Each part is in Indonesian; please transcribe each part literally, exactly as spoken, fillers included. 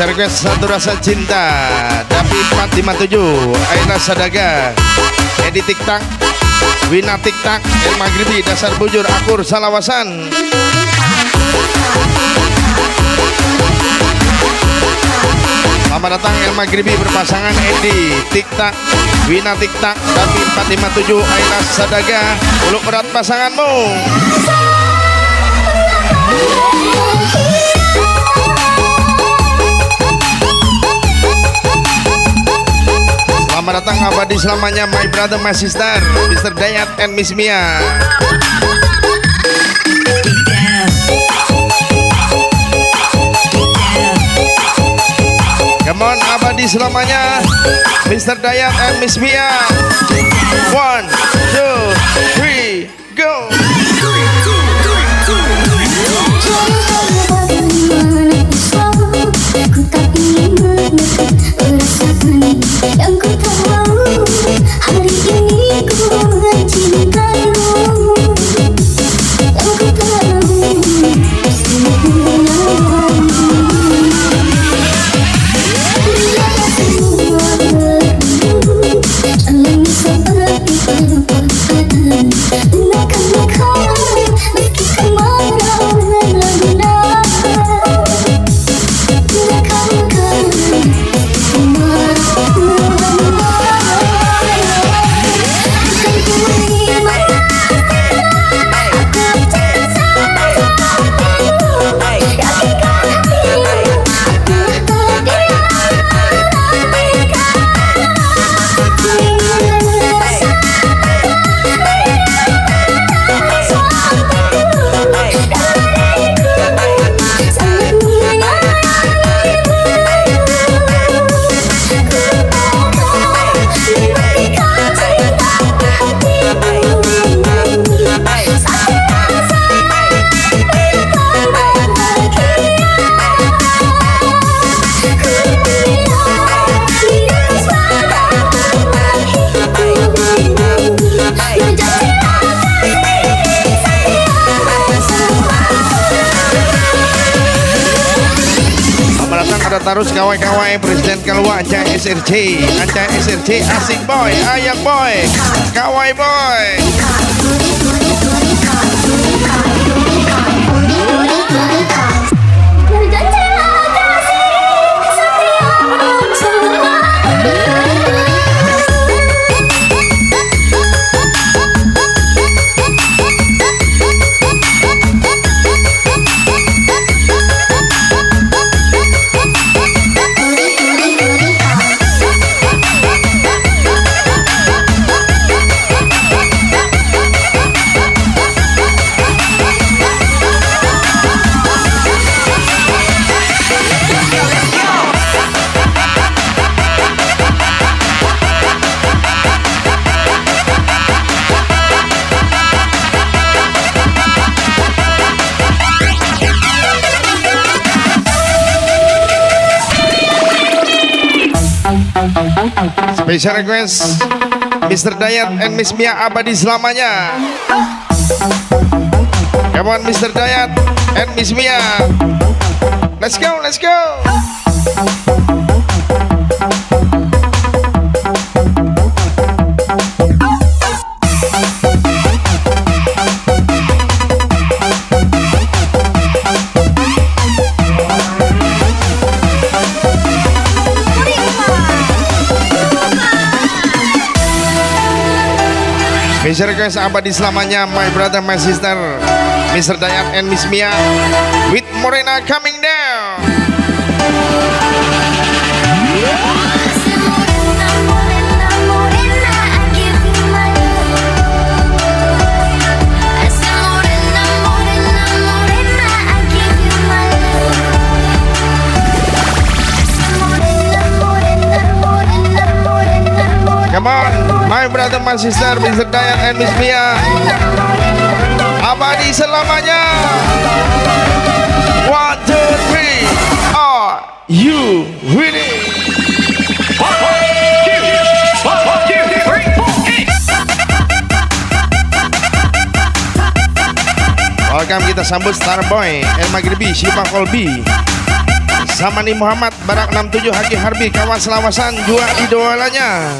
Bisa request Satu Rasa Cinta Dapi empat lima tujuh Aina Sadaga Edi Tiktak Wina Tiktak El Maghribi Dasar Bujur Akur Salawasan. Selamat datang El Maghribi berpasangan Edi Tiktak Wina Tiktak Dapi empat lima tujuh Aina Sadaga. Uluk berat pasanganmu. Selamat datang abadi selamanya my brother my sister Mister Dayat and Miss Mia. Come on abadi selamanya Mister Dayat and Miss Mia. One, two, three, go. Yang ku tahu hari ini ku mencintaimu. Yang ku tahu bila semua berlalu jalan seperti perempatan. Gunakan akal meski kemarau benar-benar. Gunakan akal. Terus kawai-kawai Presiden keluar Anca S R C Anca S R C asik boy ayak boy kawai boy. Special request Mister Dayat and Miss Mia abadi selamanya. Come on Mister Dayat and Miss Mia. Let's go, let's go. Special request abadi selamanya my brother my sister Mister Dayat and Miss Mia with Morena coming down. Come on, my brother, my sister, Mister Dayat and Miss Mia. Abadi selamanya. One, two, three. Are you ready? One, two, one, two, three, four, eight. Welcome kita sambut Starboy El Maghribi Shiva Kolbi. Samani Muhammad Barak enam tujuh Haki Harbi kawan selawasan jua idolanya.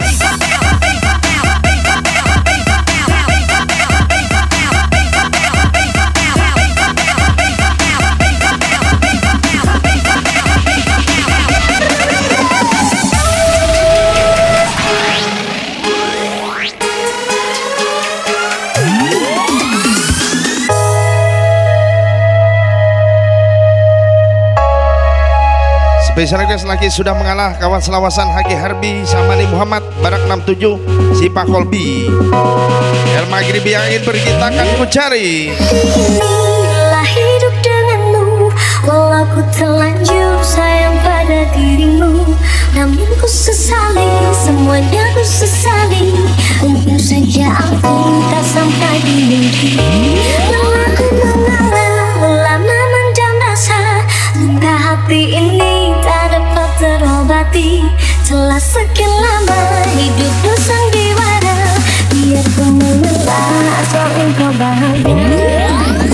Spesial request lagi sudah mengalah kawan selawasan Haki Harbi Samani Muhammad Barak enam tujuh si Pak Kolbi El Maghribi yang ingin pergi takkan ku cari. Inilah hidup denganmu, walau ku terlanjur sayang pada dirimu, namun ku sesali, semuanya ku sesali. Untung saja aku tak sampai di mimpi. Lelah ku mengalah, lama mendam rasa, luka hati ini tak dapat terobati. Telah sekian lama hidup dosang diwara, biar ku mengalah asal engkau bahagia.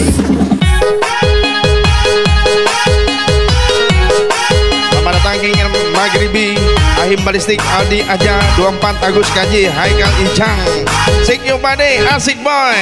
Selamat datang King El Maghribi Ahim Balistik Aldi Aja dua puluh empat Agus Kaji Haikal Icang Sik Yubade asik boy.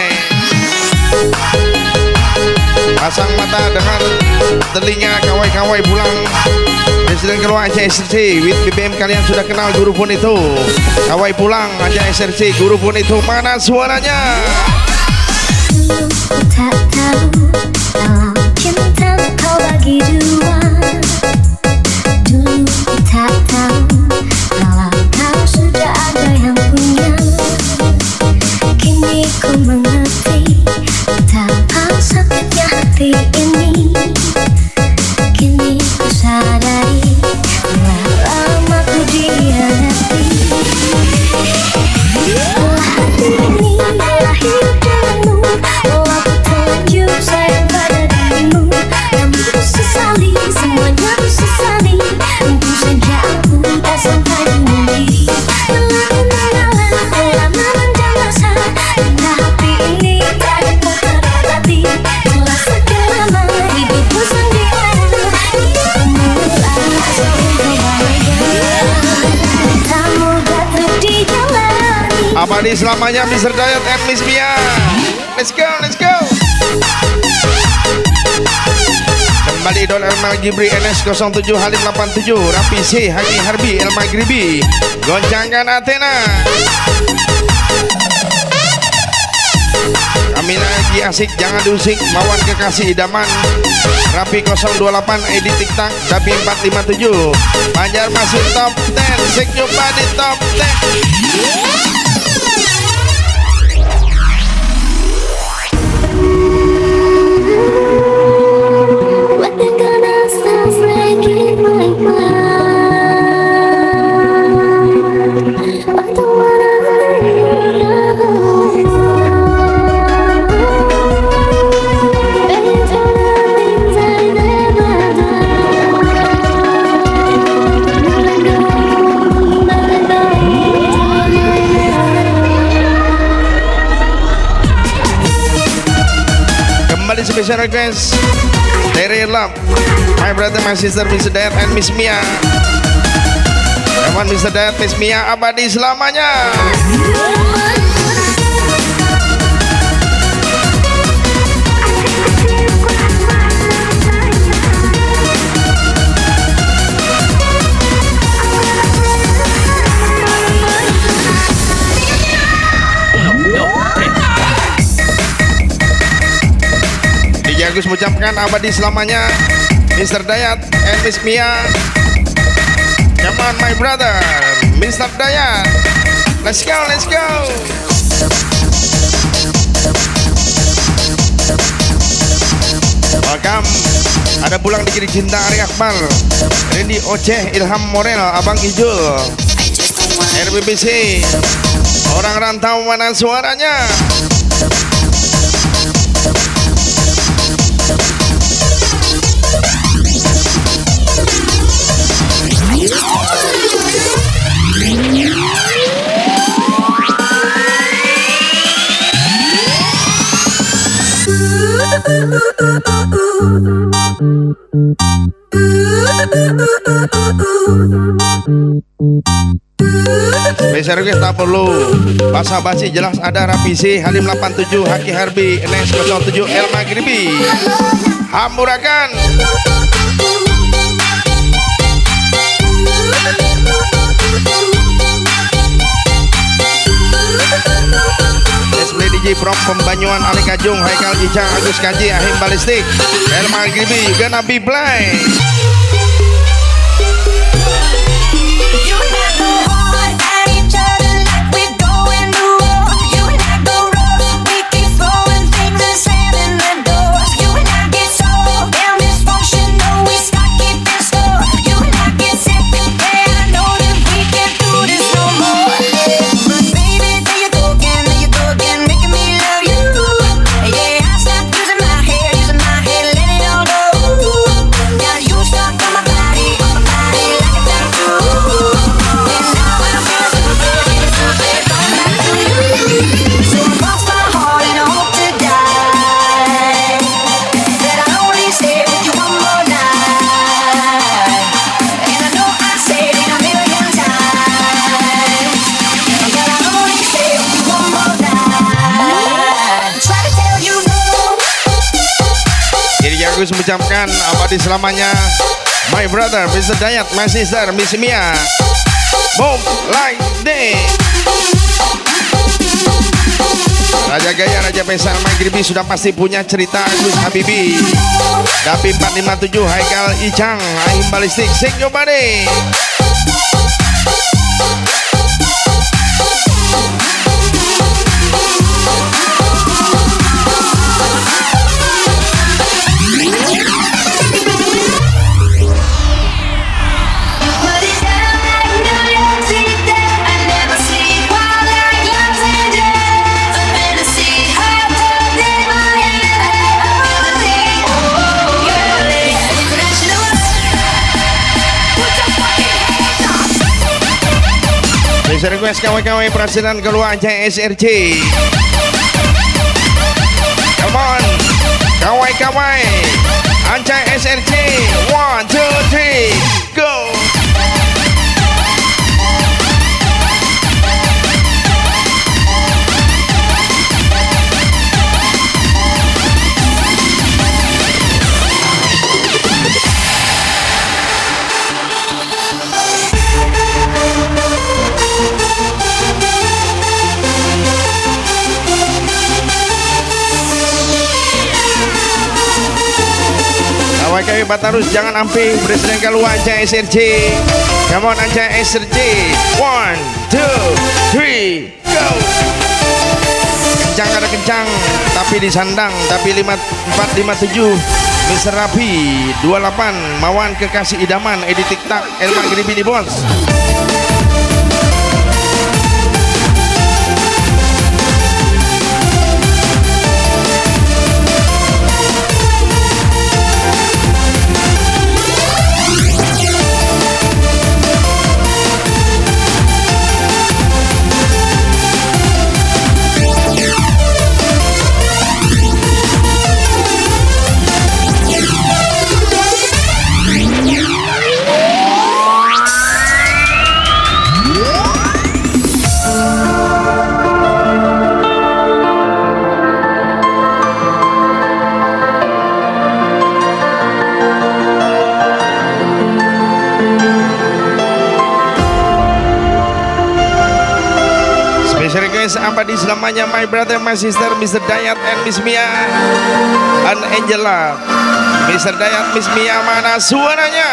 Pasang mata dengar telinga kawai-kawai pulang. Presiden keluar Aja S R C with B B M kalian sudah kenal guru pun itu. Kawai pulang Aja S R C guru pun itu, mana suaranya? Dulu ku tak tahu dalam cinta kau bagi dua. Dulu ku tak tahu kalau kau sudah ada yang punya. Kini ku mengerti betapa sakitnya hati ini. Kini ku sadari telah lama ku dihianati. Telah hati ini telah hidup denganmu, walau ku terlanjur sayang pada dirimu, namun ku sesali, semuanya ku sesali. Untung saja aku tak sampai di mimpi. Telah ku mengalah, lama mendam rasa, luka hati ini tak dapat terobati. Telah sekian lama hidupku sandiwara, biar ku mengalah asal engkau bahagia. Tak mudah untuk dijalani. Abadi selamanya Mister Dayat and Miss Mia. Let's go, let's go. Kembali Idol El Maghribi N S nol tujuh Halim delapan tujuh Rapi C Haki Harbi El Maghribi goncangkan Athena. Kami lagi asik jangan diusik Mawan kekasih idaman Rapi nol dua delapan Edi TikTok Dabi empat lima tujuh Banjar masuk top sepuluh Sik nyoba di top sepuluh. What the gonna sounds like in my mind. I don't wanna let you know. Better than things I never done. Let go, let go, Kembali special request dari Love my brother, my sister, Mister Dayat and Miss Mia. Come on Mister Dayat, Miss Mia abadi selamanya. Agus mengucapkan abadi selamanya Mister Dayat and Miss Mia. Come on my brother, Mister Dayat. Let's go, let's go. Welcome. Ada pulang di kiri cinta Ari Akbar, Randy Oceh, Ilham Morel, Abang Ijul, R B B C. Orang rantau mana suaranya? Spesial request tak perlu basa-basi, jelas ada Rapisi, Halim delapan tujuh, Haki Harbi, Enes nol tujuh, El Maghribi, Hamurakan. S B D J from Pembanyuan, Ali Kajung, Haikal Icang, Agus Kaji, Ahim Balistik, El Maghribi, Gonna Be Blind. Agus mengucapkan abadi selamanya my brother Mister Dayat, my sister Miss Mia, boom like day. Raja Gaya, Raja Faisal Maghribi sudah pasti punya cerita. Agus Habibi, Dapi empat lima tujuh, Haikal Icang, Ahim Balistik, shake your body. Bisa request kawan-kawan Presiden keluar Anjay S R C. Come on, kawan-kawan Anjay S R C. One, two, three, go. Kami Batarus jangan ampi Presiden keluar Anjay S R C. Come on Anjay S R C. One, two, three, go. Kencang ada kencang, tapi disandang. Tapi lima empat lima tujuh Mister Rapi dua delapan Mawan kekasih idaman Edi TikTok El Maghribi di bos. Abadi selamanya my brother, my sister Mister Dayat and Miss Mia and Angela. Mister Dayat, Miss Mia, mana suaranya?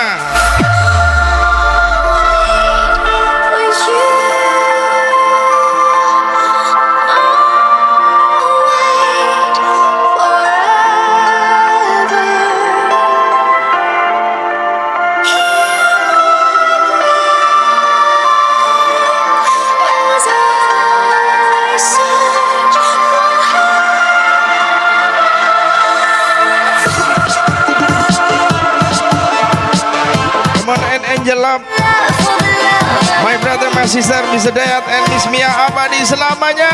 My brother, my sister, Mister Dayat and Miss Mia, abadi selamanya.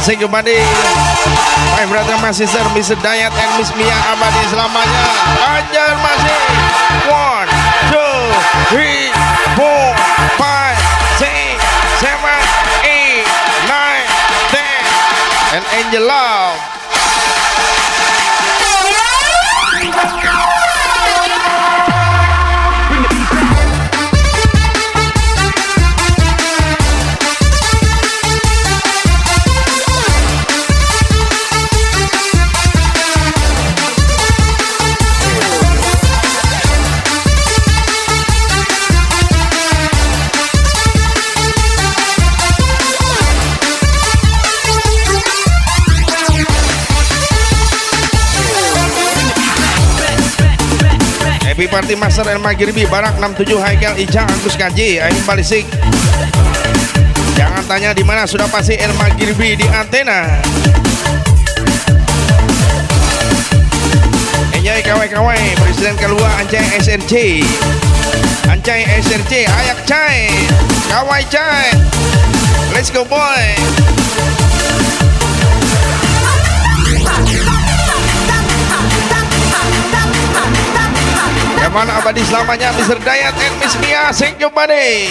Thank you buddy. My brother, my sister, Mister Dayat and Miss Mia abadi selamanya. Ajar masih. One, two, three, four, five, six, seven, eight, nine, ten, and Angel Love. Happy Party Master El Magribi Barak enam tujuh Haikal Ijang Agus Kaji Aing Balisik. Jangan tanya di mana, sudah pasti El Magribi di antena. Enjoy kawai-kawai Presiden Kalua Ancai S R C. Ancai S R C ayak cai. Kawai cai. Let's go boy. Yang mana abadi selamanya Mister Dayat and Miss Mia. Thank you buddy.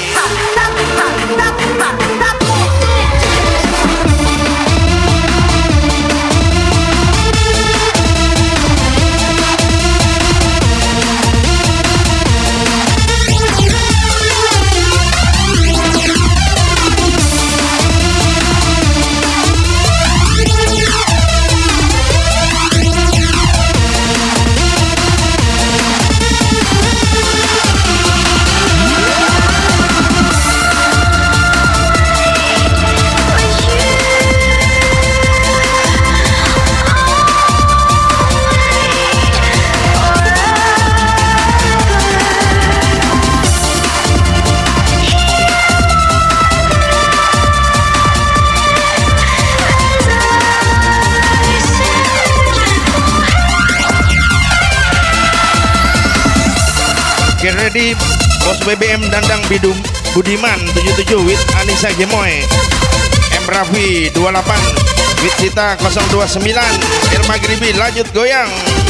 Get ready, Bos B B M Dandang Bidum Budiman tujuh tujuh with Anissa Gemoy, M Raffi dua delapan with Cita nol dua sembilan, El Magribi lanjut goyang.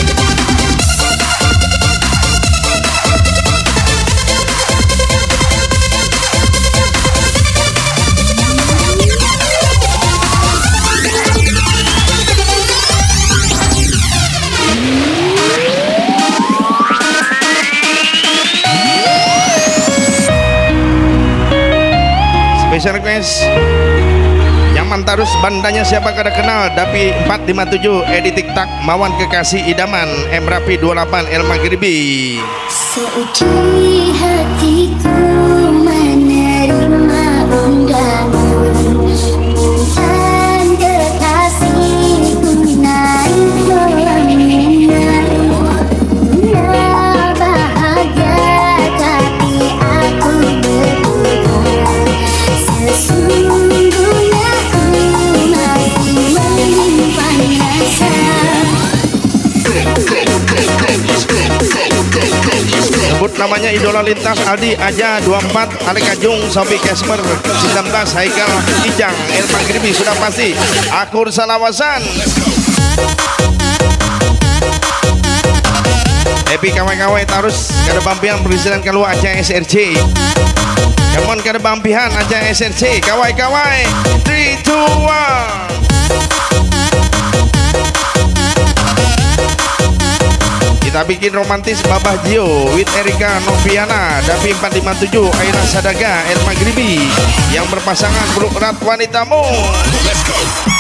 Special request nyaman terus bandanya siapa kada kenal Dapi empat lima tujuh Edi Tiktak Mawan Kekasih Idaman M Rapi dua puluh delapan El Magribi. Sedih hatiku menerima undangan dan kekasihku naik pelaminan. Nah bahagia tapi aku berduka, sesungguhnya aku masih menyimpan rasa. Sebut namanya idola lintas Aldi Aja dua puluh empat, Alek Ajung, Sofi Casper sembilan belas, Haikal Ijang, El Magribi sudah pasti. Akur Salawasan. Happy kawai-kawai terus kada bampian Presiden Kalua Aceh S R C. Come on kada bampihan Aceh S R C. Kawai-kawai three two one. Kita bikin romantis Babah Jio with Erika Noviana Davi empat lima tujuh Aira Sadaga El Magribi yang berpasangan Bruk Rat Wanitamu. Let's go.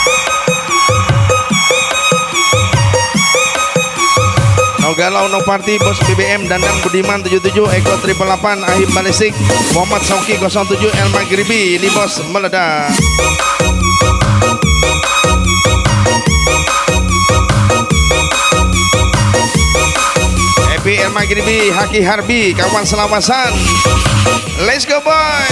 No galau no party Bos B B M Dandang Budiman tujuh tujuh Eko triple delapan Ahim Balisik Muhammad Sauki nol tujuh El Magribi. Ini bos meledak. El Magribi Haki Harbi kawan Selamasan. Let's go boy.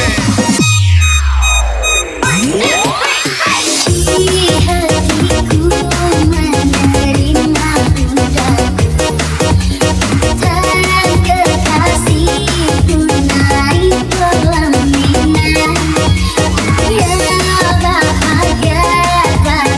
Ya bahagia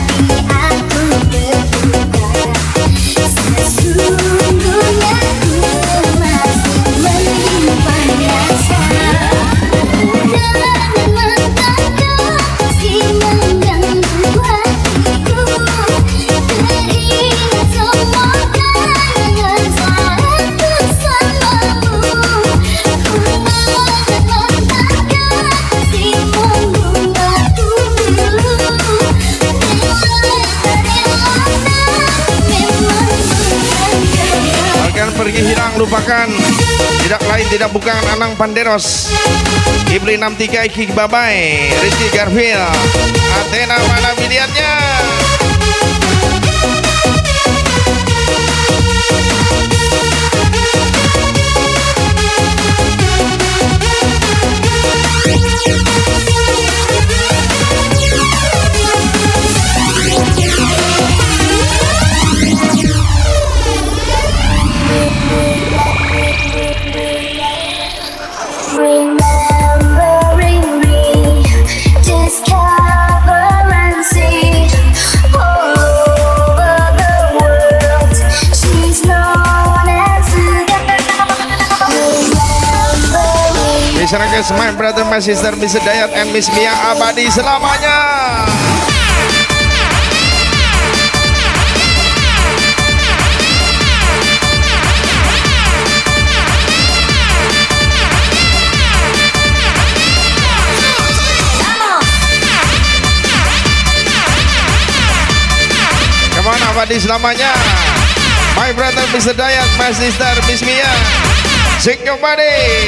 melupakan tidak lain tidak bukan Anang Panderos, Ibli enam tiga Iki Babai, Rizky Garfield, Athena mana biliannya? Remembering me, discover and see all over the world. She's known as the remembering. Misalnya my brother, my sister, Miss Dayat and Miss Mia abadi selamanya. Kemana abadi selamanya? My brother, Mister Dayat, my sister, Miss Mia. Shake your body.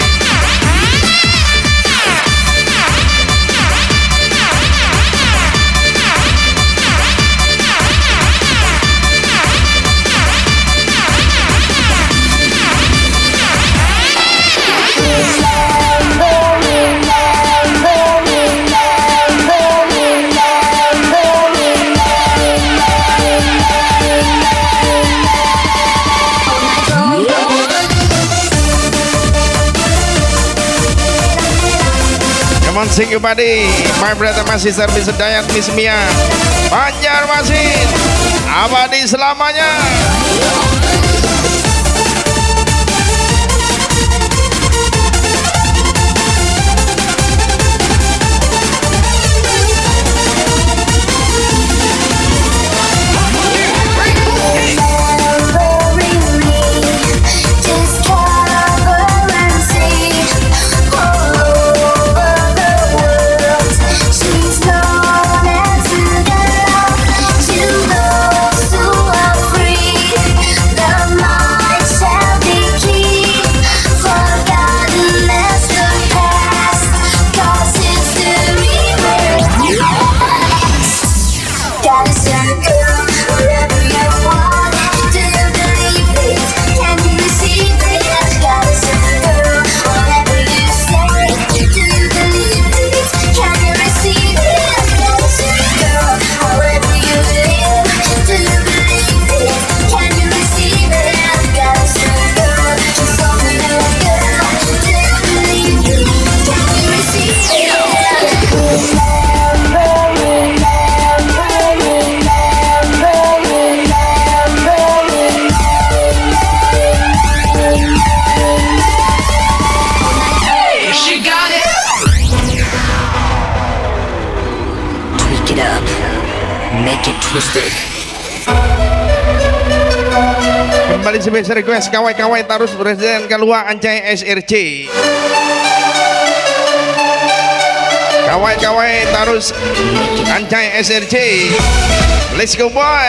Come on, sing your body, my brother, my sister, Miss Dayat, Miss Mia. Banjarmasin, abadi selamanya. Kembali sebesar request kawai-kawai tarus presiden keluar Ancai S R C. Kawai-kawai tarus Ancai S R C. Let's go boy.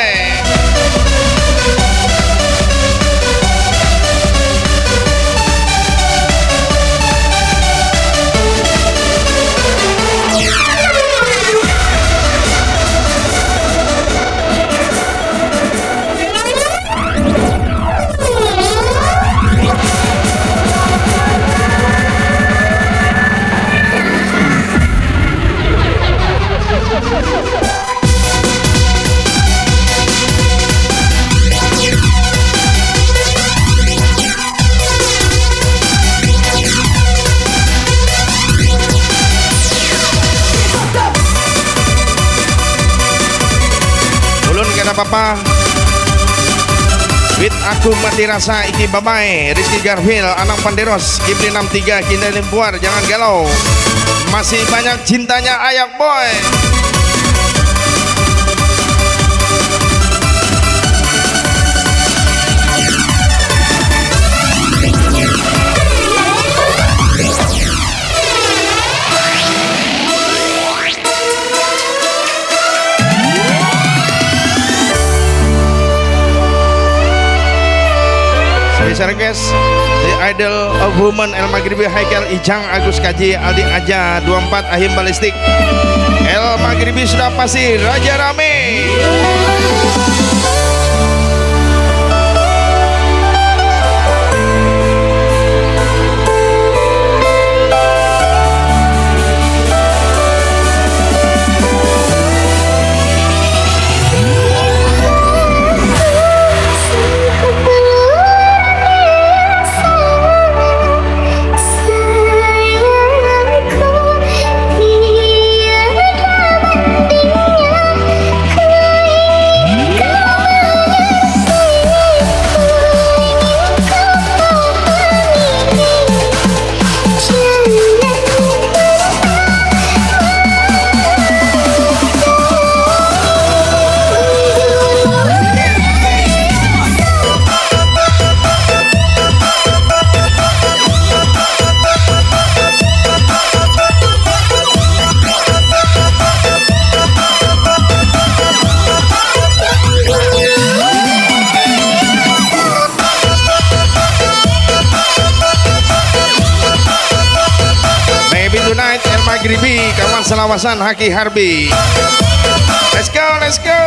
Papa with aku mati rasa Iki Babai, Rizky Garfield, Anang Panderos, Ibli enam tiga, Kinda Limpuar, jangan galau, masih banyak cintanya ayak boy. Special request The Idol of Women El Maghribi Haikal Ijang Agus Kaji Aldi Aja dua puluh empat Ahim Balistik El Maghribi sudah pasti Raja Rame. Maghribi, kawan selawasan Haki Harbi. Let's go, let's go.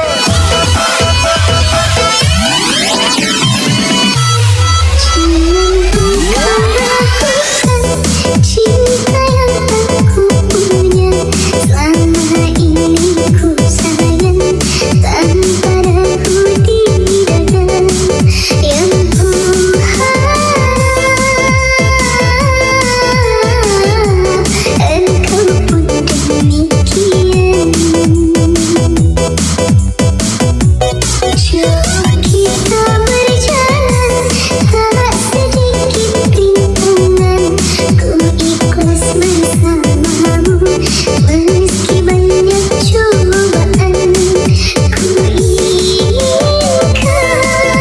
Cinta yang aku punya selama ini ku sayang tanpa ragu di dada yang ku engkau pun demikian. Jauh kita berjalan tak sedikit rintangan, ku ikhlas bersamamu meski banyak cobaan. Ku inginkan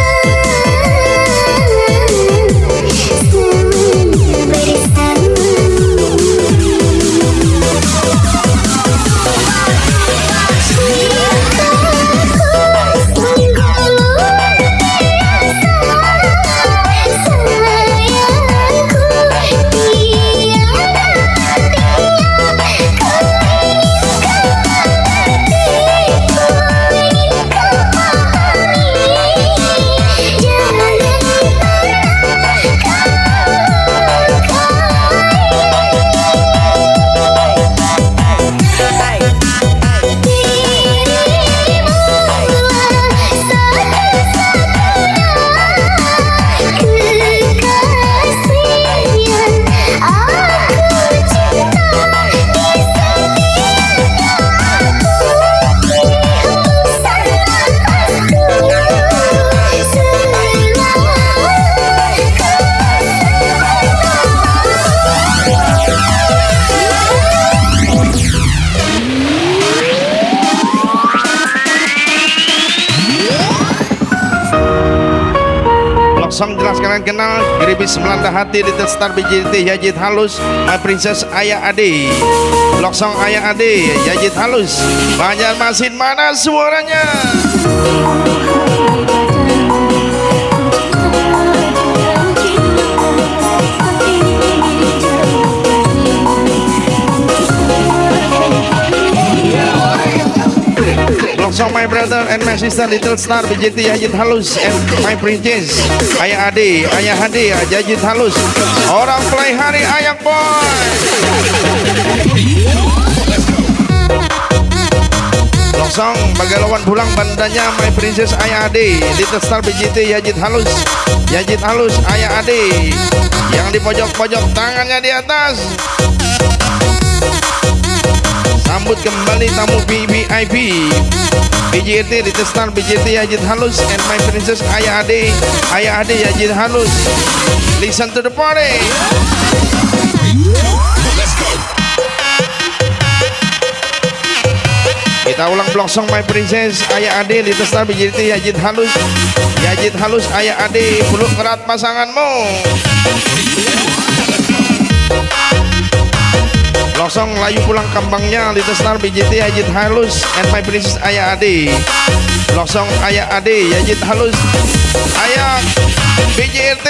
selamanya bersamamu. Song jelas kalian kenal Geribis Melanda Hati Little Star B J T Yajid Halus My Princess Ayah Ade Blok Song Ayah Ade Yajid Halus Banjarmasin mana suaranya. Song my brother and my sister Little Star B J T Yajid Halus and my princess Ayah Ade Ayah Ade Yajid Halus orang play hari Ayak Boy. Song Bagalawan pulang bandanya my princess Ayah Ade Little Star B J T Yajid Halus Yajid Halus Ayah Ade yang di pojok-pojok tangannya di atas. Sambut kembali tamu V V I P B J T Little Star B J T Yajid Halus and my princess Ayah Ade Ayah Ade Yajid Halus. Listen to the party. Kita ulang blok song my princess Ayah Ade Little Star B J T Yajid Halus Yajid Halus Ayah Ade peluk erat pasanganmu. Losong layu pulang kambangnya Little Star B J T Yajid Halus and my princess Ayah Ade. Losong Ayah Ade Yajid Halus Ayah B J R T.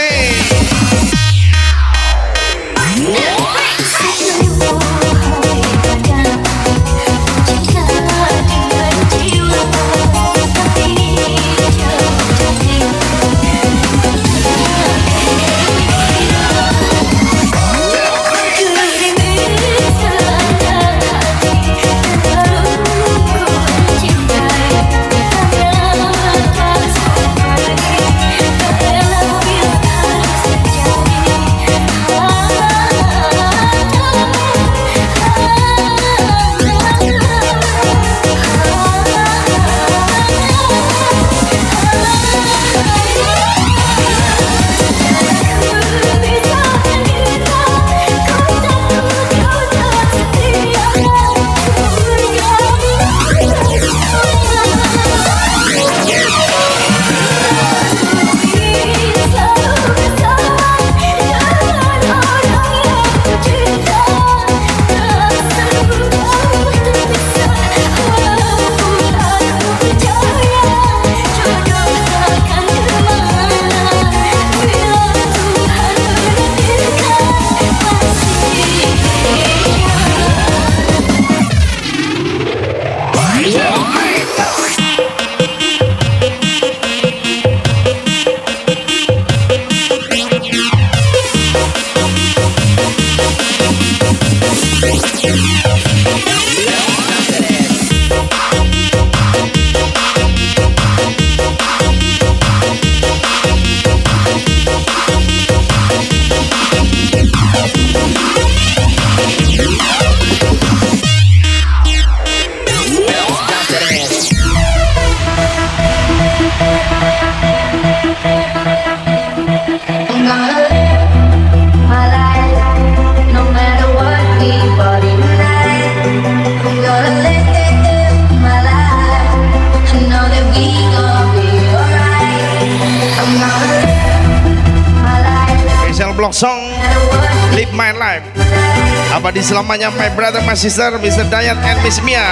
Song Live My Life abadi selamanya, my brother, my sister, Mister Dayat and Miss Mia.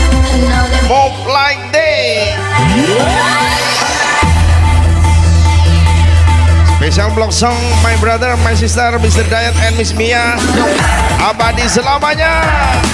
Move like they. Special block song, my brother, my sister, Mister Dayat and Miss Mia, abadi selamanya.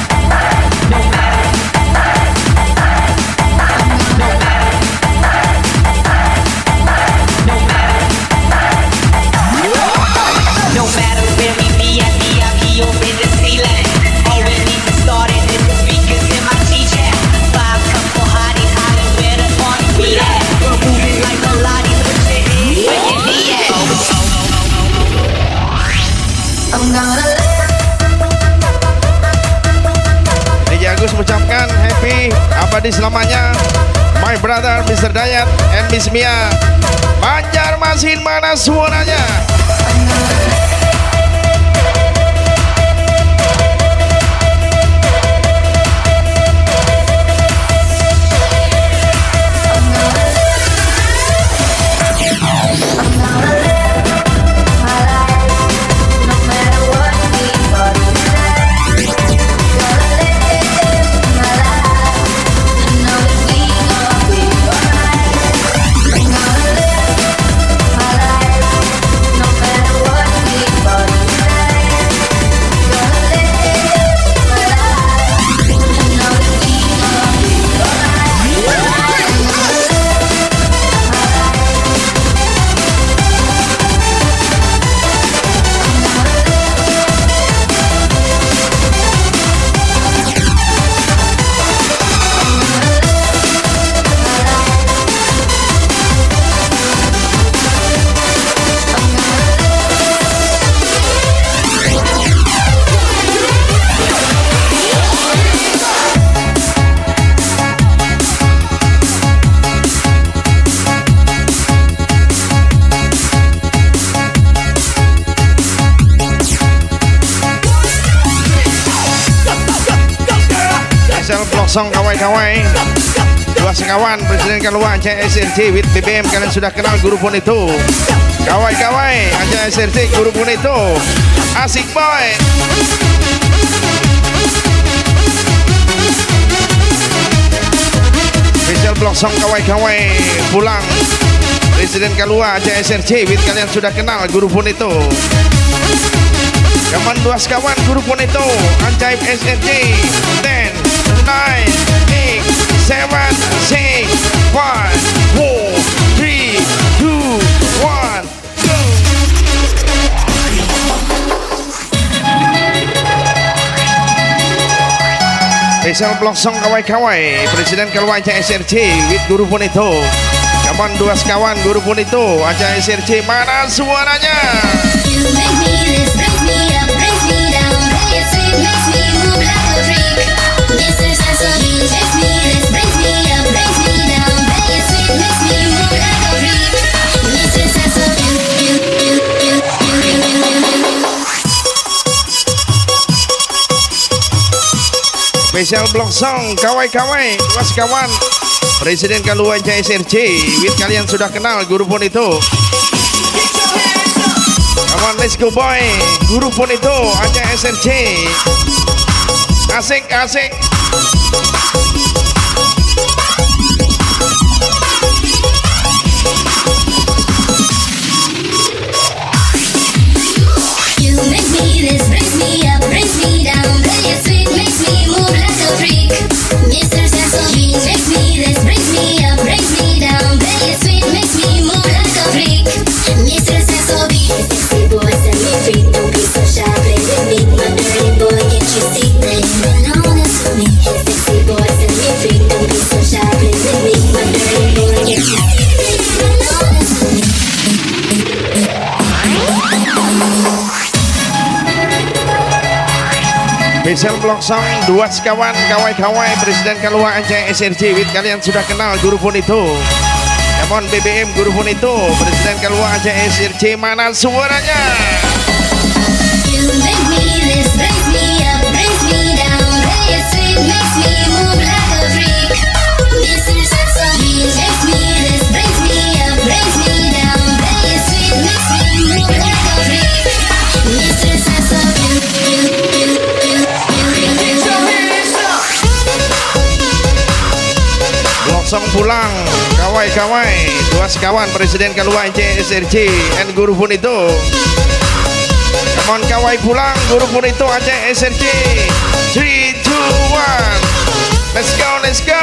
Agus mengucapkan happy abadi selamanya, my brother Mister Dayat and Miss Mia. Banjarmasin mana suaranya? Song kawai-kawai dua sekawan Presiden Keluar Aceh S R C with B B M. Kalian sudah kenal Guru Pun itu. Kawai-kawai Aceh S R C Guru Pun itu. Asik boy. Special block song kawai-kawai pulang Presiden Kalua Aceh S R C with kalian sudah kenal Guru Bonito. Kawan dua sekawan Guru Bonito Ajaib S R C. Ten, nine, eight, seven, six, five, four, three, two, one, go. Spesial blok song kawai-kawai Presiden Kalua Aceh S R C with Guru Bonito. Kawan dua sekawan Guru Bonito Aceh S R C, mana suaranya? You make me this, brings me up, brings me down. Play it sweet, makes me move like a freak. Mister Sassy makes me this, brings me up, brings me down. Play it sweet, makes me move like a freak. Mister Sassy, you, you, you, you, you, you, you. Spesial blok song kawai-kawai dua sekawan Presiden Kalua Aceh S R C with kalian sudah kenal Guru Bonito. Come on, let's go boy. Guru Bonito Aceh S R C. Asik, asik. You make me this, brings me up, brings me down. Play it sweet, makes me move like a freak. Mister Sassy makes me this, brings me up, brings me down. Play it sweet, makes me move like a freak. Mister Sassy, sexy boy, set me free. Don't be so shy, play with me, my dirty boy, get you see. Playing alone is with me. Sexy boy, set me free. Don't be so shy, play with me, my dirty boy, get you see. Playing alone is with me. Spesial blok song dua sekawan kawai-kawai Presiden Kalua Aceh S R C with kalian sudah kenal Guru Bonito. Come on B B M Guru Bonito Presiden Kalua Aceh S R C, mana suaranya? You make me this, brings me up, brings me down. Play it sweet, makes me move like a freak. Mister Sassy makes me this, brings me up, brings me down. Play it sweet, makes me move like a freak. Mister Sassy, you, you, you, you, you, you, you. Blok song pulang kawai-kawai dua sekawan Presiden Kalua Aceh S R C and Guru Bonito. Come on kawai pulang Guru Bonito Aceh S R C. three, two, one. Let's go, let's go.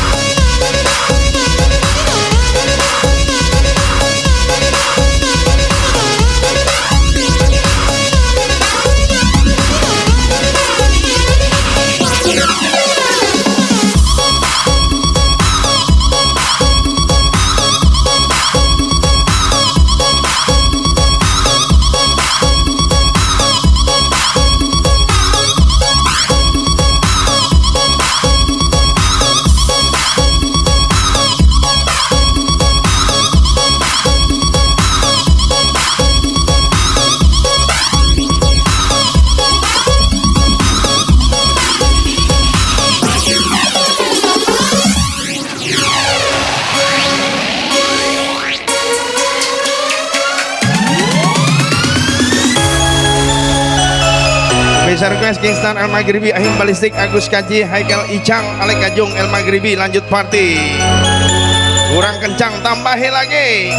Special request Kingston El Maghribi, Ahim Balistik, Agus Kaji, Haikal Icang, Alek Kajung El Maghribi. Lanjut party. Kurang kencang, tambahin lagi.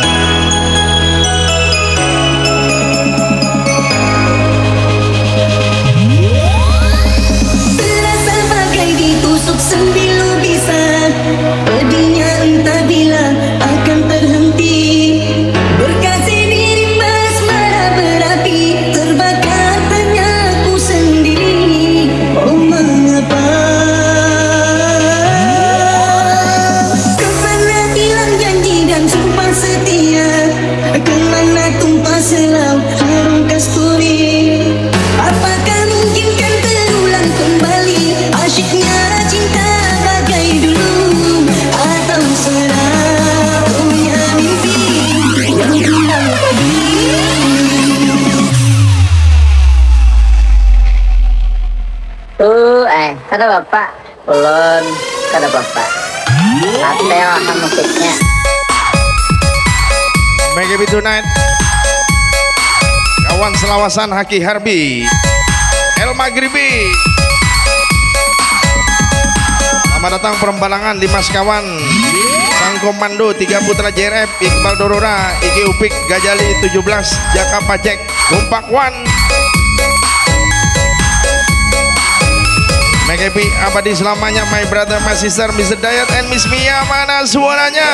Terasa bagai ditusuk sembilu bisa. Pedihnya entah bila akan terhenti. Berkasih dirimbas marah berapi. Terbakar tanyaku sendiri. Oh mengapa kau pernah bilang janji dan sumpah setia. Kemana tumpah selau harum kasturi. Apakah mungkin kan terulang kembali asyiknya cinta bagai dulu. Atau seraunya mimpi yang hilang tadi. Tuh, eh, kata bapak, ulun, kata bapak. Ate waham musiknya. Maybe tonight. Kawan selawasan Haki Harbi, El Maghribi. Selamat datang perembalangan Dimas kawan. Sang Komando, tiga Putra J R F, Iqbal Dorora, Iki Upik, Gajali tujuh belas, Jaka Pacek, Gumpak One, Megepi abadi selamanya, my brother, my sister, mister Dayat and Miss Mia, mana suaranya?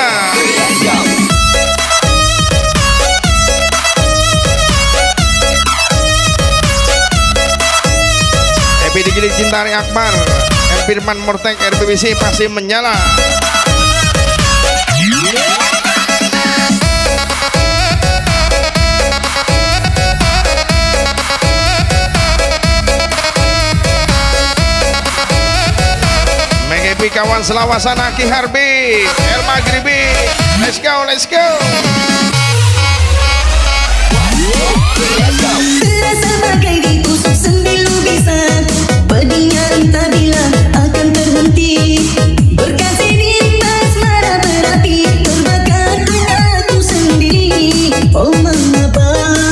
Happy Digili Cintari Akbar, M Firman Mortek, R B B C pasti menyala. Megepi kawan selawasana Ki Harbi, El Maghribi, let's go, let's go. Terasa bagai ditusuk sembilu bisa, pedihnya entah bila akan terhenti. Berkasih di asmara berapi, terbakar aku sendiri. Oh mengapa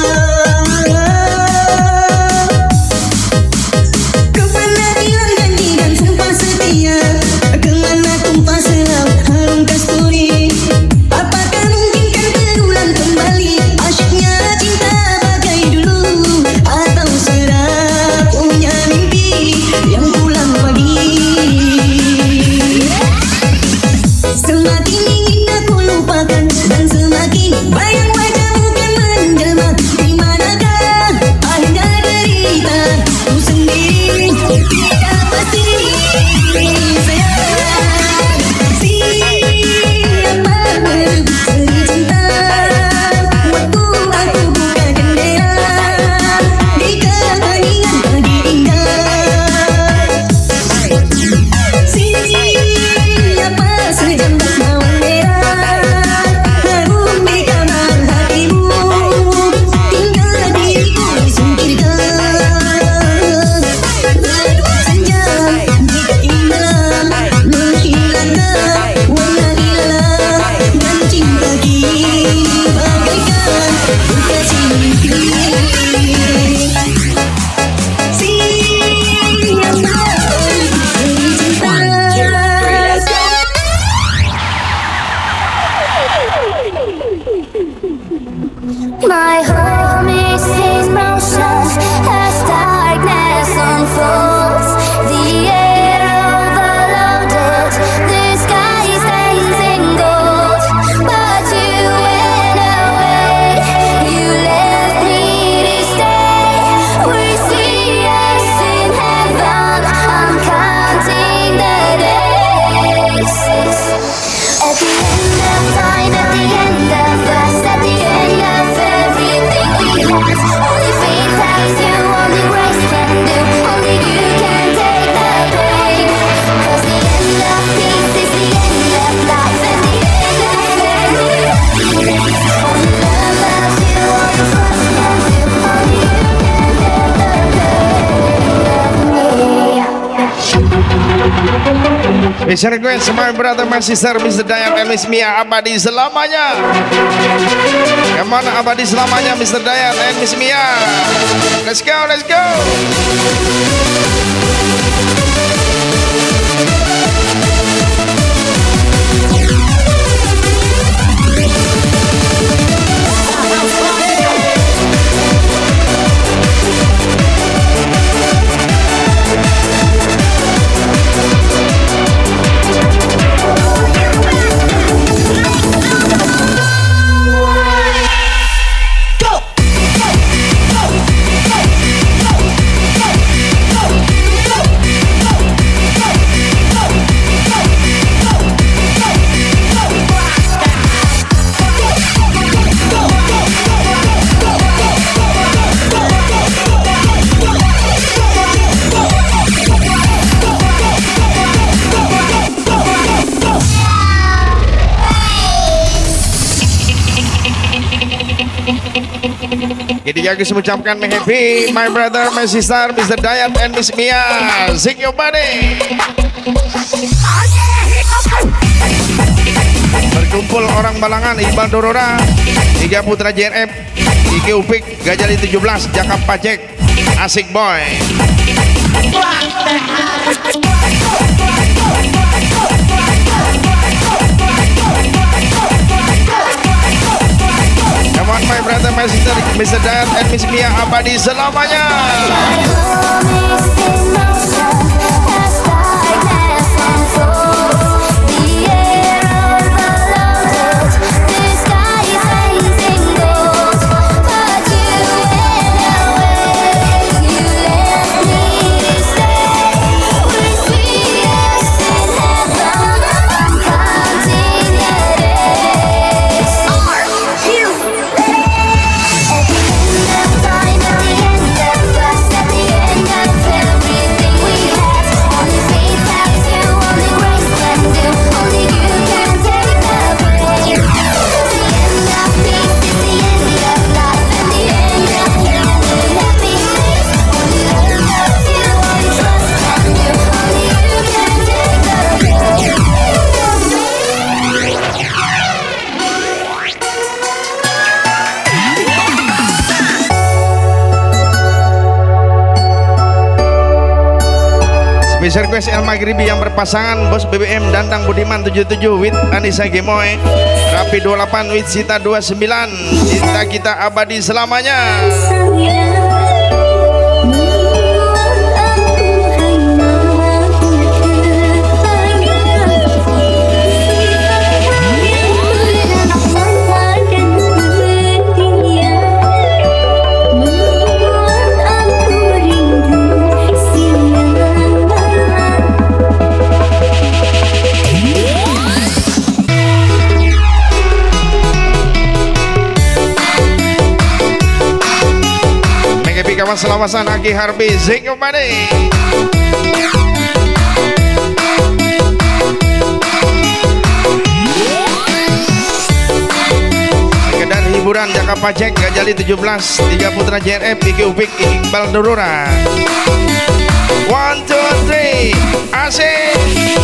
kau pernah bilang janji dan sumpah setia, kemana tumpah selau harum kasturi. Apakah mungkin kan terulang kembali asyiknya cinta bagai dulu, atau serap punya mimpi yang pulang pagi. Semakin ingin aku lupakan dan semakin bayang wajahmu kan menjelma. Di manakah akhirnya derita ku sendiri tidak pasti. Sayang, siapa berbiseri cinta, waktu aku buka jendela di keheningan pagi indah. Siapa sejam bernawan merah, harum di kamar hatimu, hingga diriku disingkirkan. Senja di keindahan menghilangkan warna lila, dan cinta kini bagaikan berkasih mimpi. Siapa berbiseri cinta. My home is in motion as darkness unfolds. The air overloaded, the sky stands in gold. But you went away, you left me to stay. We see us in heaven, I'm counting the days. At the end of time, at the end of us, at the end of everything we have, only faith has you, only grace can do, only you can take the pain. 'Cause the end of peace is the end of life, and the end of everything. Only love loves you, only trust can do, only you can take the pain of me. Special request my brother, my sister, mister Dayat and Miss Mia, abadi selamanya. Kemana abadi selamanya mister Dayat and Miss Mia? Let's go, let's go. Jadi Agus mengucapkan happy my brother, my sister, mister Dayat and Miss Mia. Sing your body. Berkumpul orang Balangan, Iqbal Dorora, tiga Putra J R F, Iki Upik, Gajali tujuh belas, Jaka Pacek, Asik Boy. My Sister mister Dayat and Miss Mia abadi selamanya. Special request El Maghribi yang berpasangan Bos B B M Dandang Budiman tujuh puluh tujuh with Anissa Gemoy, Rapi dua puluh delapan with Sita dua puluh sembilan. Cinta kita abadi selamanya. Kawan selawasan Aki Harbi Zik kembali. Sekedar hiburan Jaka Pajek Gajali tujuh belas tiga Putra J R F Iki Upik Iqbal Durura. One two three asik.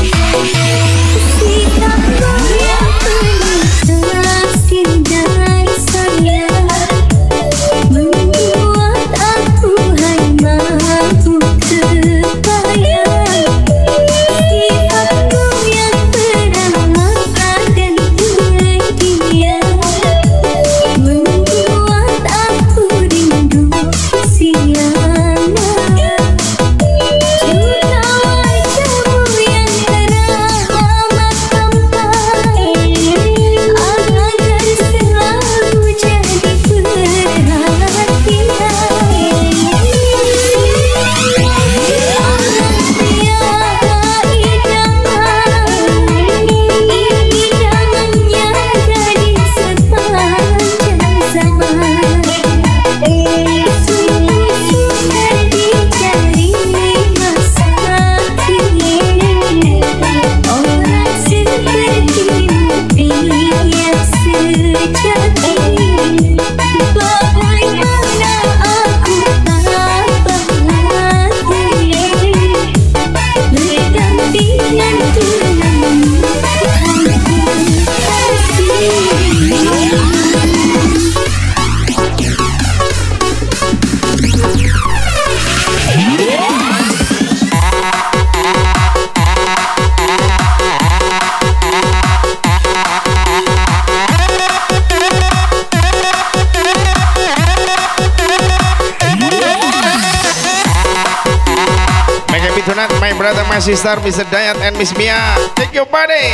My brother, my sister, mister Dayat and Miss Mia, take your body.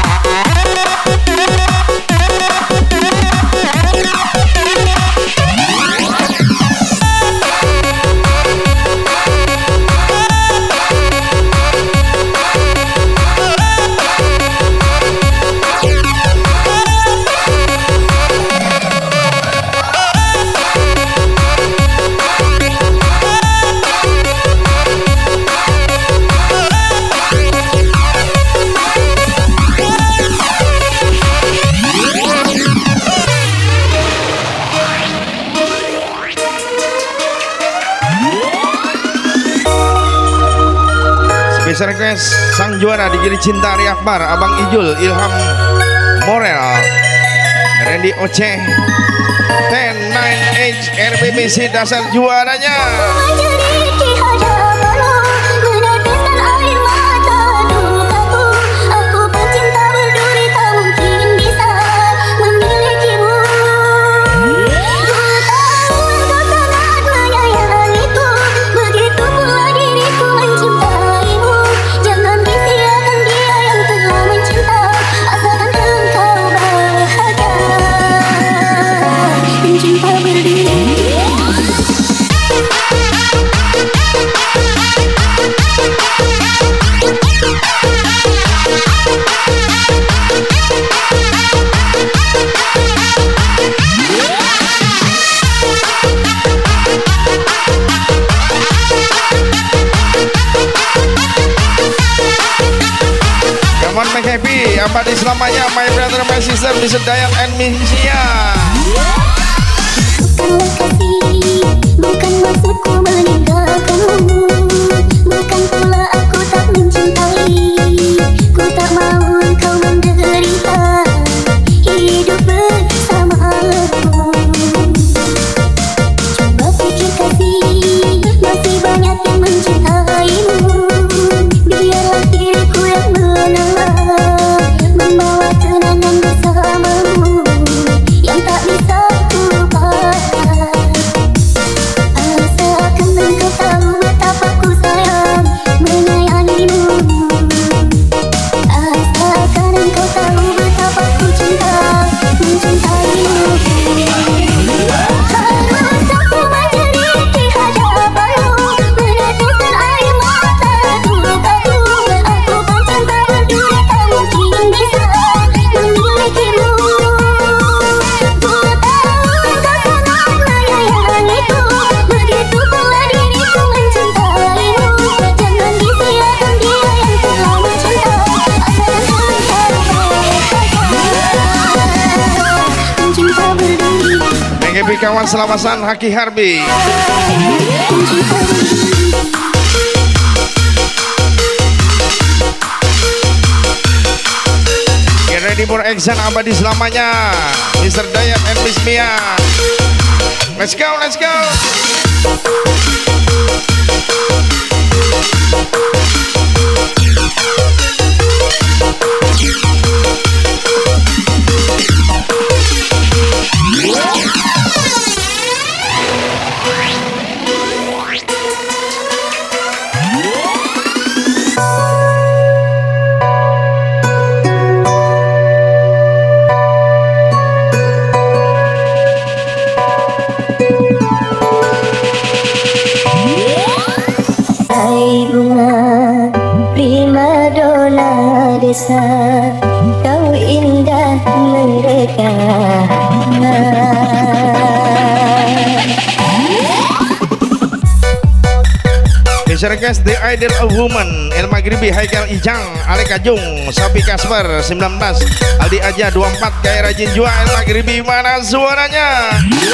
Special request sang juara Digiri Cinta Ari Akbar, Abang Ijul, Ilham Morel, Randy Oceh, ten nine H R B B C dasar juaranya. brother, my sister, Mister Dayat and Miss Sia. Bukanlah kasih, bukan maksudku meninggalkanmu. Bukan pula aku tak mencintai. Ku tak mau engkau menderita hidup bersama aku. Coba pikir kasih, masih banyak yang mencintaimu. Biarlah diriku yang mengalah, membawa kenangan bersamamu yang tak bisa ku lupakan. Asalkan engkau tahu betapa ku sayang menyayangimu. Asalkan engkau tahu betapa ku cinta mencintaimu. Harus aku menjerit di hadapanmu, meneteskan air mataku lukaku. Aku pencinta berduri tak mungkin bisa memilikimu. Ku tahu engkau sangat menyayangiku, begitu pula diriku mencintaimu. Jangan disia-siakan dia yang telah mencinta. Asalkan engkau mencinta berduri. Mengepi kawan selawasan Haki Harbi. Get ready for action abadi selamanya, Mister Dayat and Miss Mia. Let's go, let's go. Hai bunga prima dona desa, kau indah merekah. Mister Guest, the ideal of woman, El Maghribi, Haikal Ijang, Alek Ajung, Sapi Kasper, sembilan belas, Aldi Aja, dua puluh empat, Kaya Rajin Jua, El Maghribi, mana suaranya?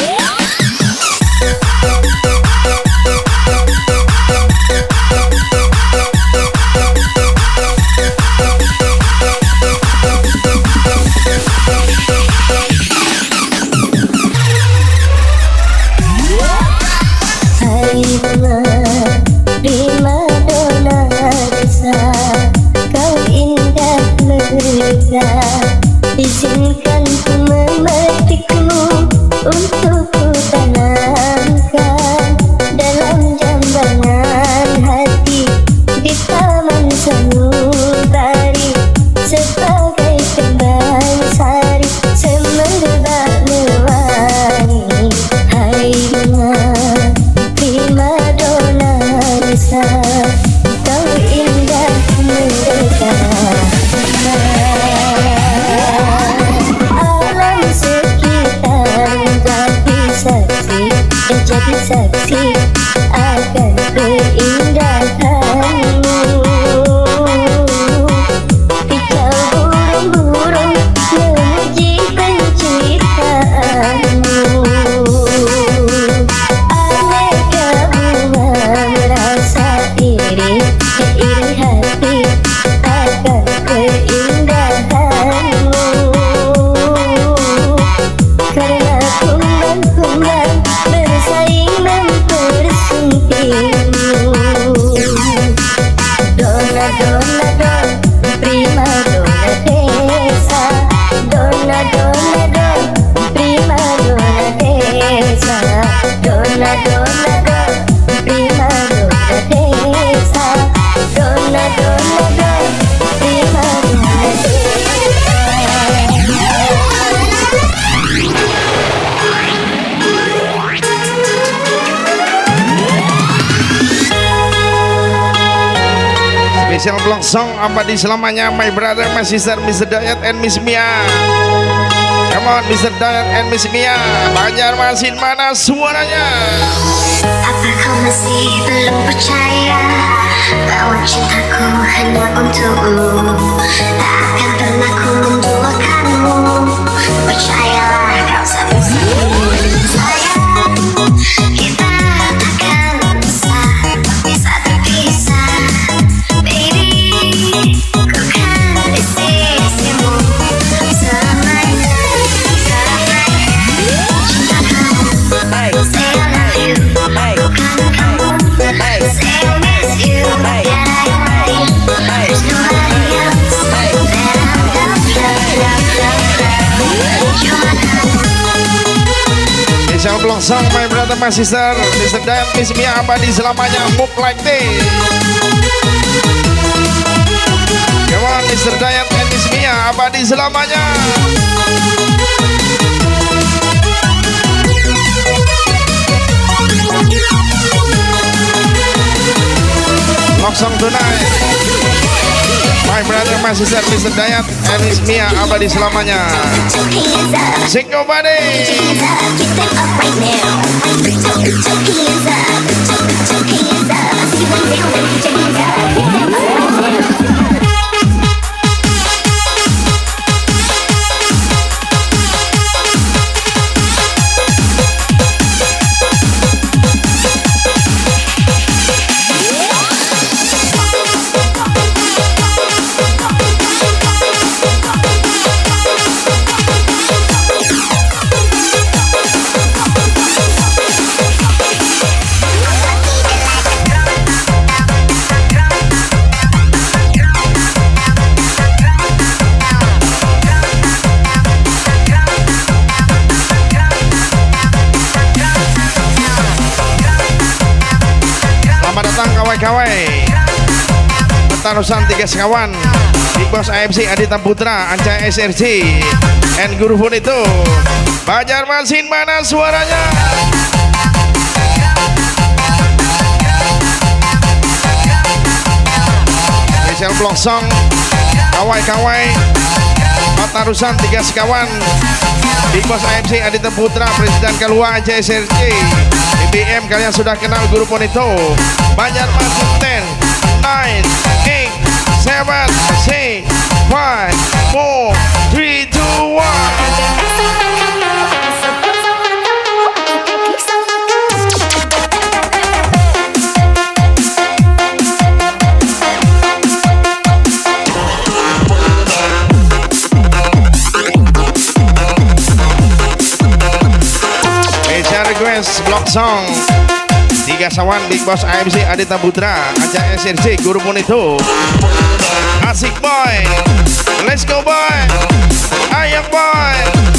Hai bunga prima dona desa, kau indah merekah. Izinkan ku memetikmu untuk ku tanamkan dalam jambangan hati di taman sanubari, sebagai kembang sari semerbak mewangi. Hai bunga prima dona desa, kau indah merekah. Alam sekitar menjadi saksi, menjadi saksi akan keindahanmu. Kicau burung-burung memuji penciptaanmu. Aneka bunga merasa iri, iri hati akan keindahanmu. Karena kumbang-kumbang bersaing mempersuntingmu. Dona, dona, don, prima dona desa. Dona, dona, don, prima dona desa. Dona, dona, don, prima dona desa. Dona, dona, don, prima dona desa. Special block song abadi selamanya, my brother, my sister, Mister Dayat and Miss Mia. Come on, Mister Dayat and Miss Mia, Banjarmasin mana suaranya? Apa kau masih belum percaya Bawa cintaku hanya untukmu, tak akan pernah ku menduakanmu. Percayalah kau satu-satunya sayang. Kita takkan bisa, bisa terpisah. Baby, ku kan di sisimu selamanya, selamanya. Cinta kamu, say I love you, bukan kamu. Say I miss you, that I want. There's nobody else that I love, love, love, love. You're my Special block song my brother my sister, Mister Dayat Miss Mia abadi selamanya, move like this. Come on Mister Dayat and Miss Mia abadi selamanya. Block song tonight, my brother my sister Mister Dayat and Miss Mia abadi selamanya. Sing your body. Kawai Petarusan tiga sekawan Big Boss A F C Adita Putra Anca S R C and Guru Pun itu Banjarmasin mana suaranya. Special block song Kawai-kawai Petarusan tiga sekawan Big Boss A F C Adita Putra Presiden Keluar Anca S R C B B M kalian sudah kenal Guru Pun itu. Banjarmasin ten, nine, eight, seven, six, five, four, three, two, one. Special request block song Tiga Sawan Big Boss A F C Adita Putra Anca S R C Guru Pun itu. Asik boy, let's go boy, ayo boy.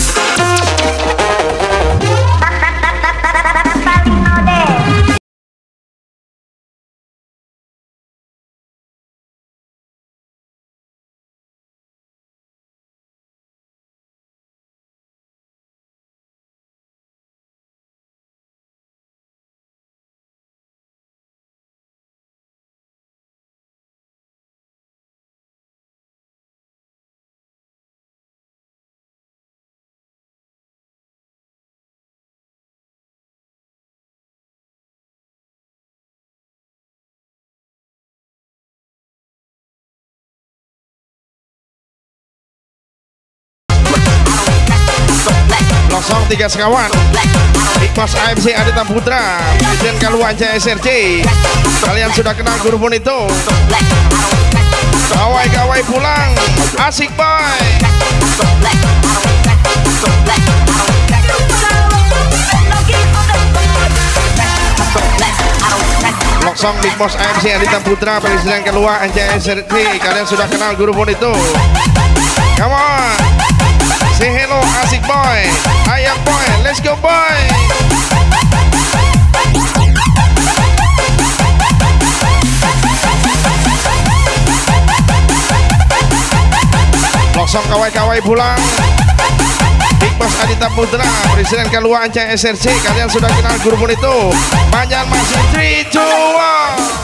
Song tiga sekawan Big Boss A F C Adita Putra Presiden Keluar Anca S R C. Kalian sudah kenal Guru Pun itu. Kawai-kawai pulang, asik boy. Block song Big Boss A F C Adita Putra Presiden Keluar Anca S R C. Kalian sudah kenal Guru Pun itu. Come on, say hello asik boy, ayo boy, let's go boy. Block song kawai-kawai pulang Big Boss Adita Putra Presiden Keluar Anca S R C. Kalian sudah kenal Guru Pun itu. Banjarmasin three, two, one.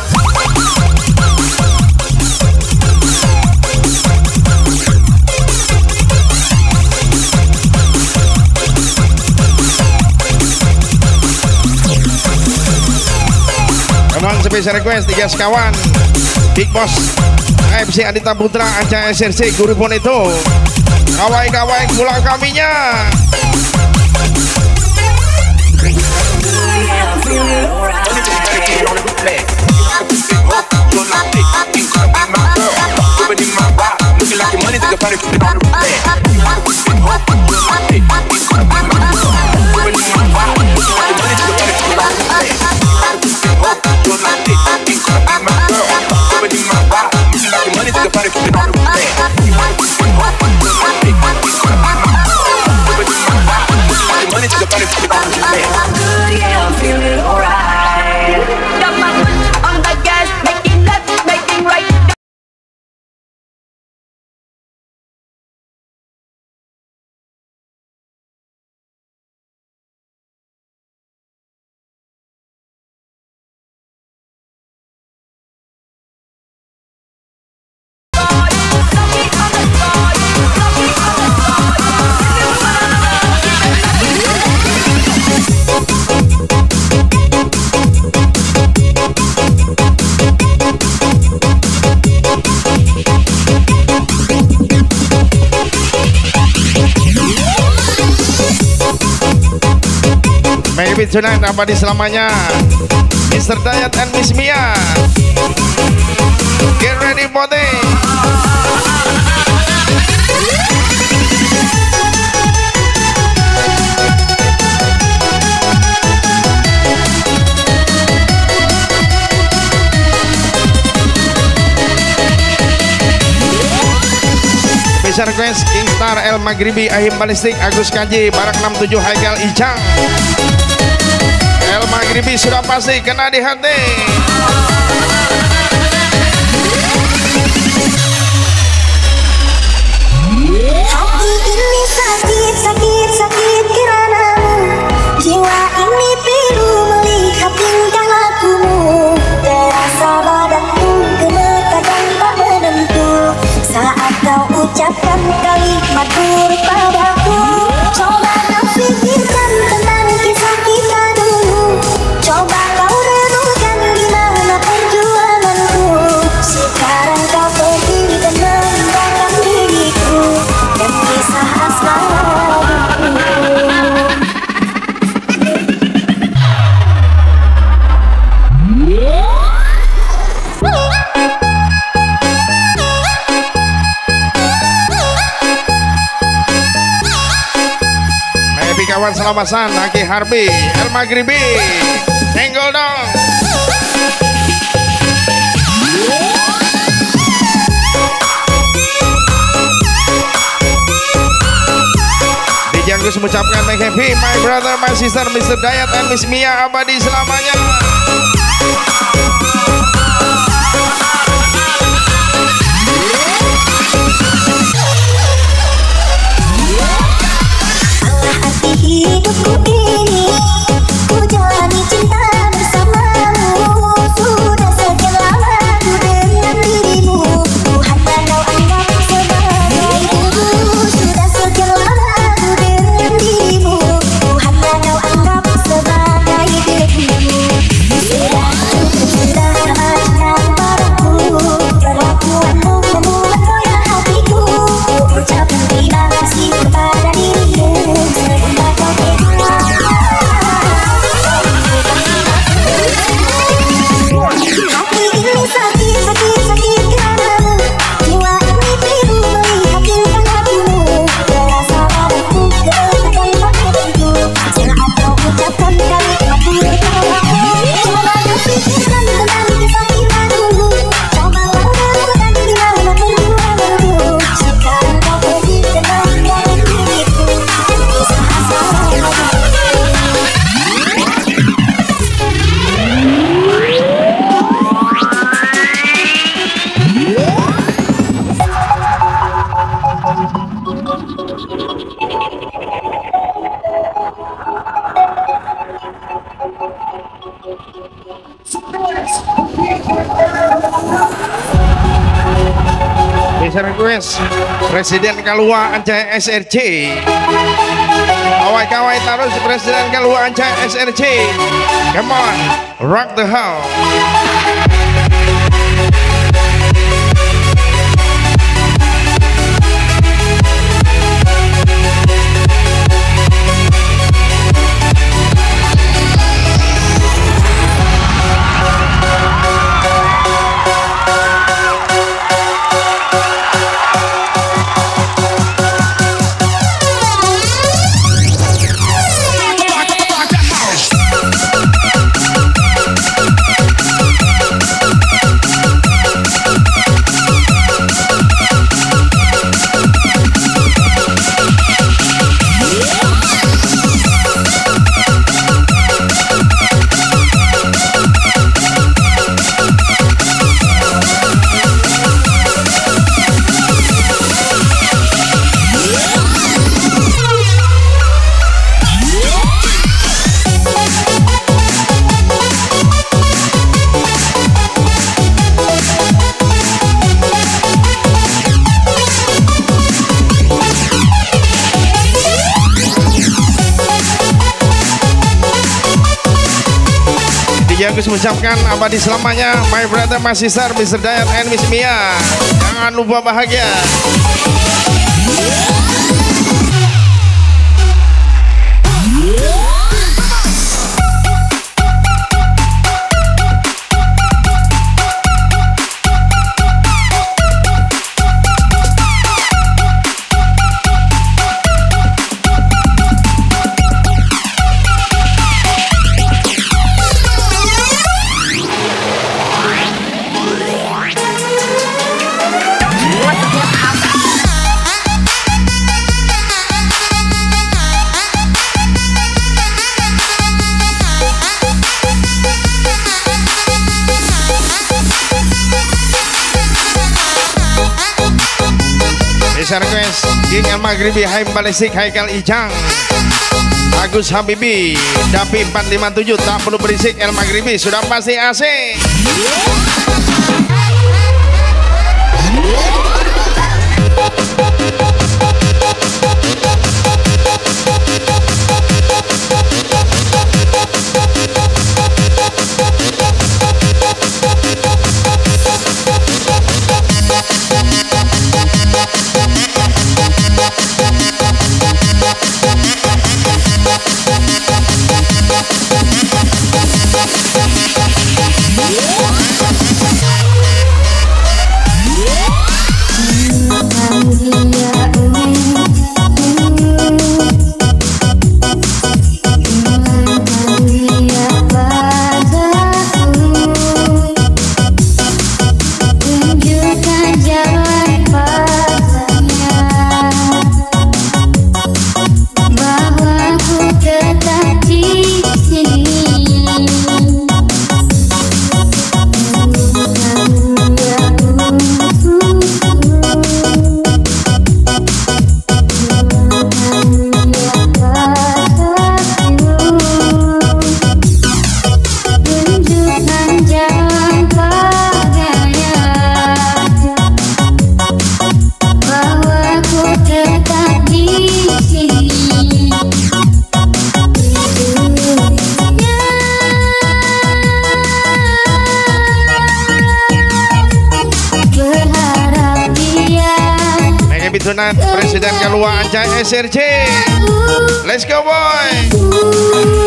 Come on special request tiga sekawan Big Boss A F C Adita Putra Anca S R C Guru Bonito. Kawai-kawai pulang kaminya. Maybe tonight abadi selamanya Mister Dayat and Miss Mia. Get ready for this. Special request Kingstar El Maghribi Ahim Balistik Agus Kaji Barak enam tujuh Haikal Icang. El Maghribi sudah pasti kena di hati. Hati ini sakit, sakit, sakit karenamu. Jiwa ini pilu melihat tingkah lakumu. Terasa badanku gemetar tak menentu saat kau ucapkan kalimat buruk padaku. Coba kau pikirkan tentang kisah kita dulu. Coba kau renungkan gimana perjuanganku. Sekarang kau pergi dan meninggalkan diriku dan kisah asmaraku. Happy kawan selamasan Aki Harbi El Maghribi Tenggol dong. Dijanggus mengucapkan thank happy my brother my sister Mister Dayat and Miss Mia abadi selamanya. Hidupku ini ku jalani cinta bersamamu. Sudah sekian lama ku dengan dirimu. Tuhan kau anggap sebagai ibu. Sudah sekian lama ku dengan dirimu. Tuhan kau anggap sebagai ibu. Sudah cukup sudah macam padaku. Perlakuanmu membuat goyah hatiku. Ku ucapkan terima kasih kepada dirimu. Hati ini sakit, sakit, sakit karenamu. Jiwa ini pilu melihat tingkah lakumu. Terasa padaku gemetar tak menentu saat kau ucapkan kalimat buruk padaku. Coba kau pikirkan tentang kisah kita dulu. Coba kau renungkan gimana perjuanganku. Sekarang kau pergi dan meninggalkan diriku. Kisah asmaraku. Special request Presiden Kalua Anca S R C. Kawai-kawai Tarus Presiden Kalua Anjay S R C. Come on, rock the house. Agus mengucapkan abadi selamanya my brother, my sister, Mister Dayat and Miss Mia. Jangan lupa bahagia. Request King El Maghribi, Haim Balisik, Haikal Ijang, Agus Habibi, Dapi empat lima tujuh, tak perlu berisik. El Maghribi sudah pasti asik. Presiden Kalua Anjay S R C. Let's go boy.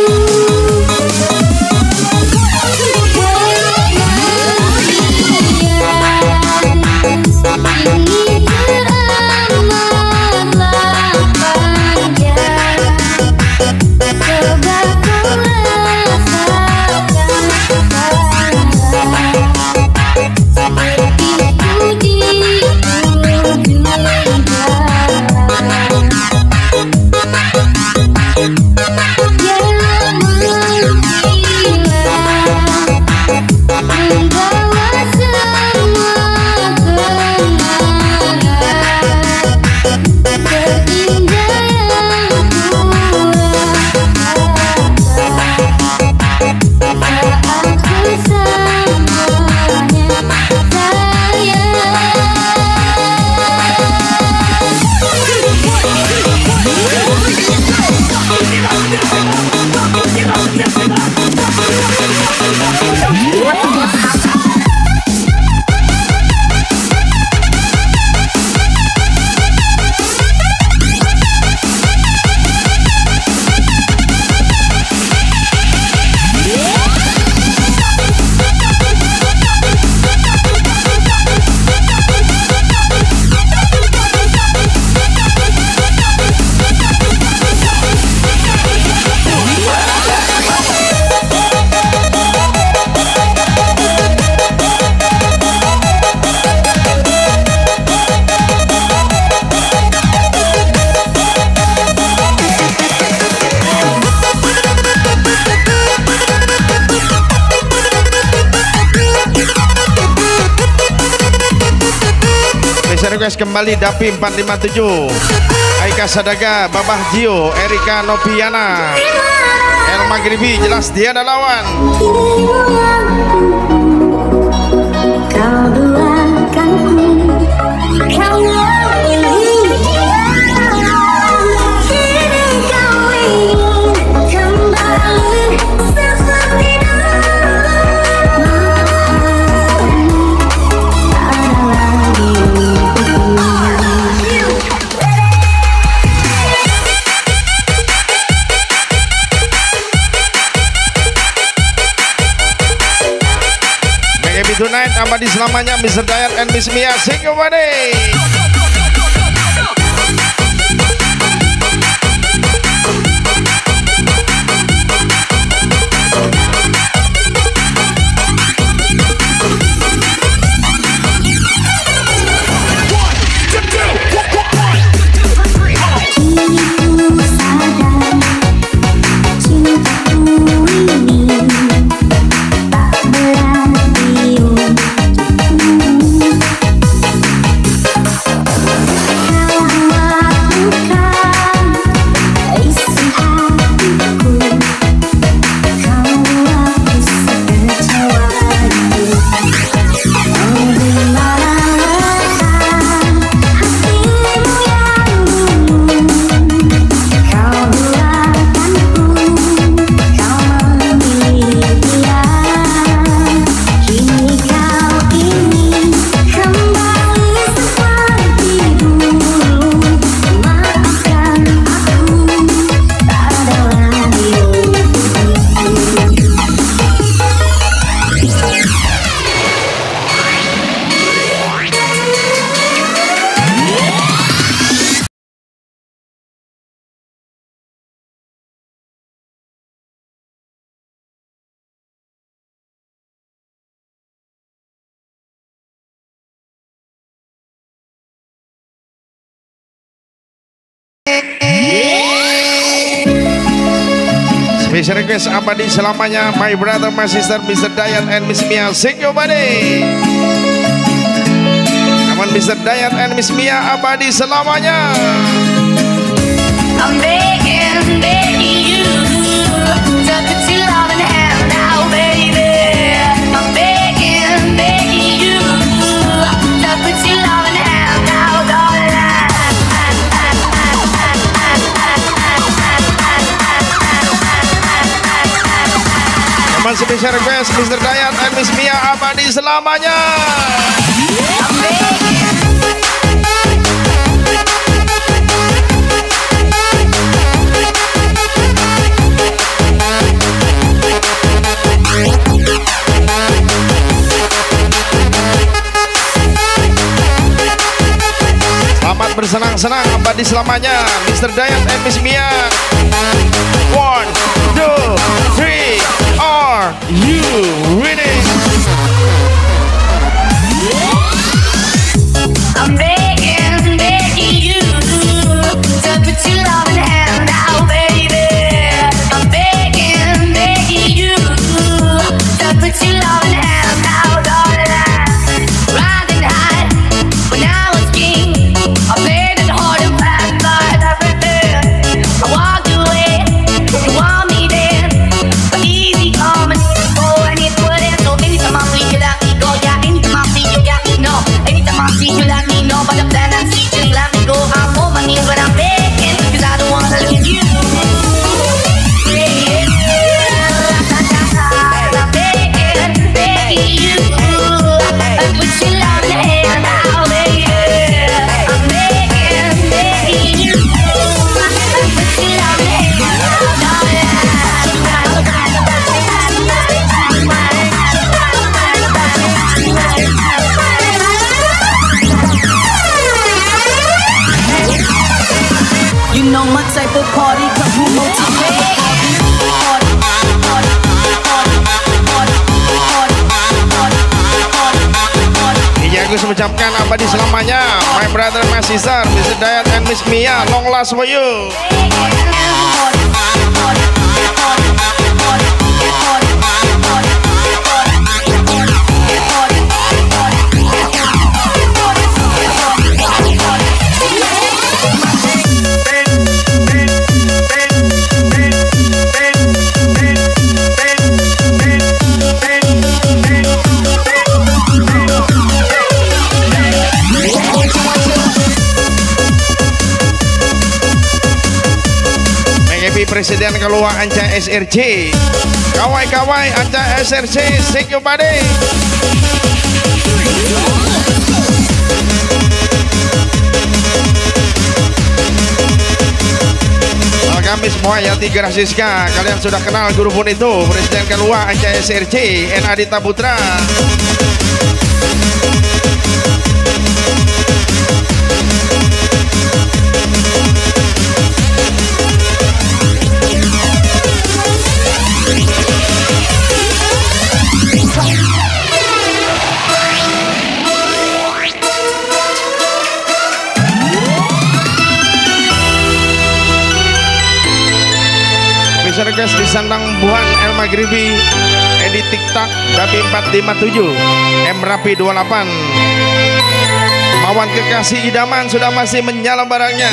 Bye. request kembali Dapi empat lima tujuh, Aika Sadaga, Babah Jio, Erika Nopiana, El Maghribi, jelas dia ada lawan. Kau doakanku, kau memilih dia. Kini kau ingin kembali seperti dulu. Ada lagi Happy tonight, abadi selamanya mister Dayat and Miss Mia. Sing your body. Special request abadi selamanya, my brother, my sister, mister Dayat and Miss Mia. Sing your body. Namun mister Dayat and Miss Mia abadi selamanya. I'm begging, begging you to put your love in the hand now, baby. I'm begging, begging you to put your love in the hand now, darling. Namun special request mister Dayat and Miss Mia abadi selamanya. I'm begging. Selamat bersenang-senang abadi selamanya, mister Dayat and Miss Mia. One, two, three, are you ready? I'm begging, begging you to put your love in the hand now, baby. I'm begging, begging you to put your love in the hand now, darling. Riding high when I was king, I played it hard and fast, but everything. I walked away, you want me then, but easy come and easy go, and it wouldn't. So anytime I see you let me go, yeah, anytime I see you let me know, anytime I see you let me know, but the plan I see just let me go. I'm on my knees when I'm begging, cause I don't wanna lose you. Yeah, I'm begging, begging you, put your love in the hand now, baby. I'm begging, begging you, put your love in the hand now, You know my type of party, cause we motivate. Party, party, party, party, party, party, party, party. Ini Agus mengucapkan abadi selamanya, my brother, my sister, mister Dayat and Miss Mia. Long last for you. Maybe Presiden keluar Anca S R C. Kawai-kawai Anca S R C, thank you buddy. Kamis semua Yati Grasiska, kalian sudah kenal guru pun itu. Presiden keluar Anca S R C, N Adita Putra. Request di Sandang Buhan El Maghribi, Edi TikTok Dabi empat lima tujuh, M Rapi dua puluh delapan. Mawan Kekasih Idaman sudah masih menyala barangnya.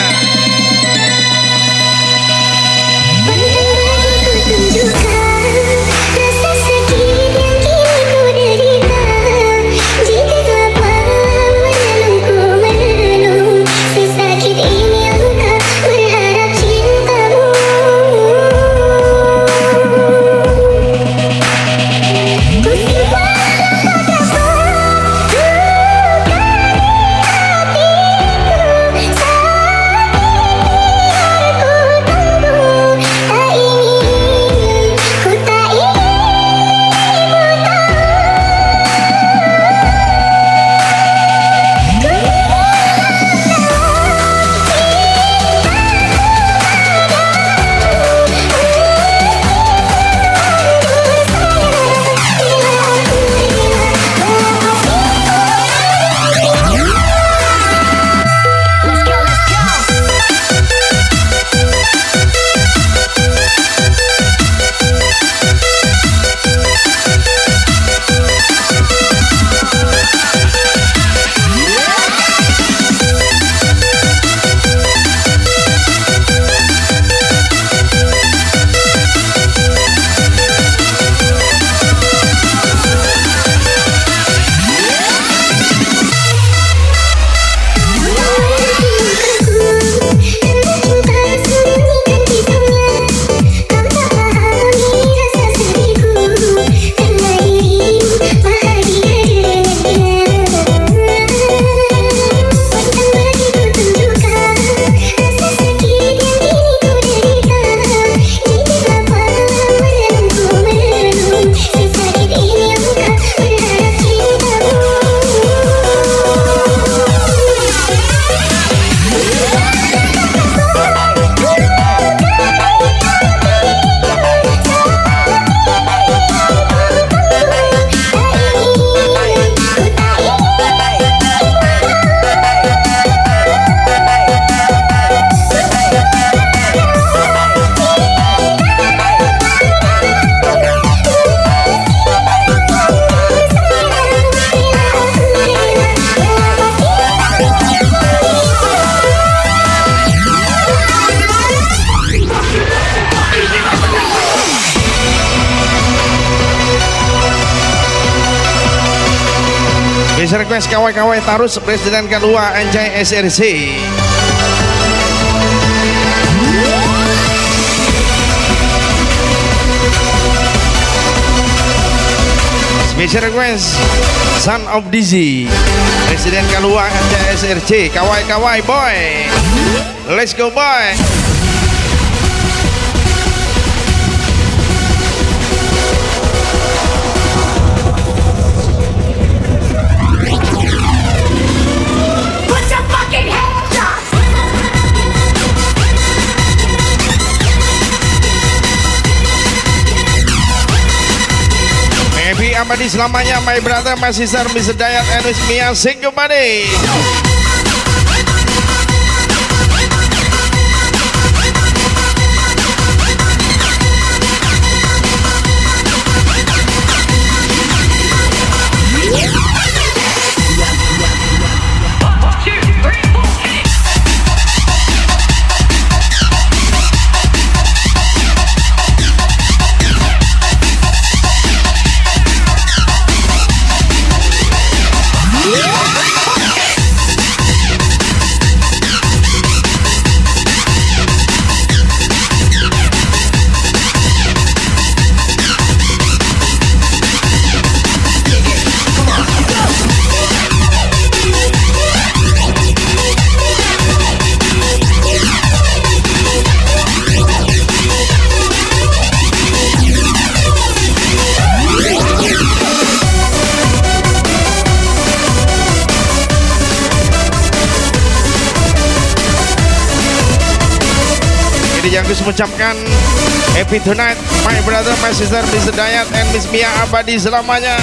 Request kawai-kawai Tarus Presiden kedua Anjay S R C. Special request Son of Dizzy Presiden kedua Anjay S R C. Kawai-kawai boy, let's go boy. Abadi selamanya, my brother, my sister, Mister Dayat, and Miss Mia, sing you buddy. yang Gus mengucapkan happy tonight my brother, my sister, Mister Dayat and Miss Mia abadi selamanya.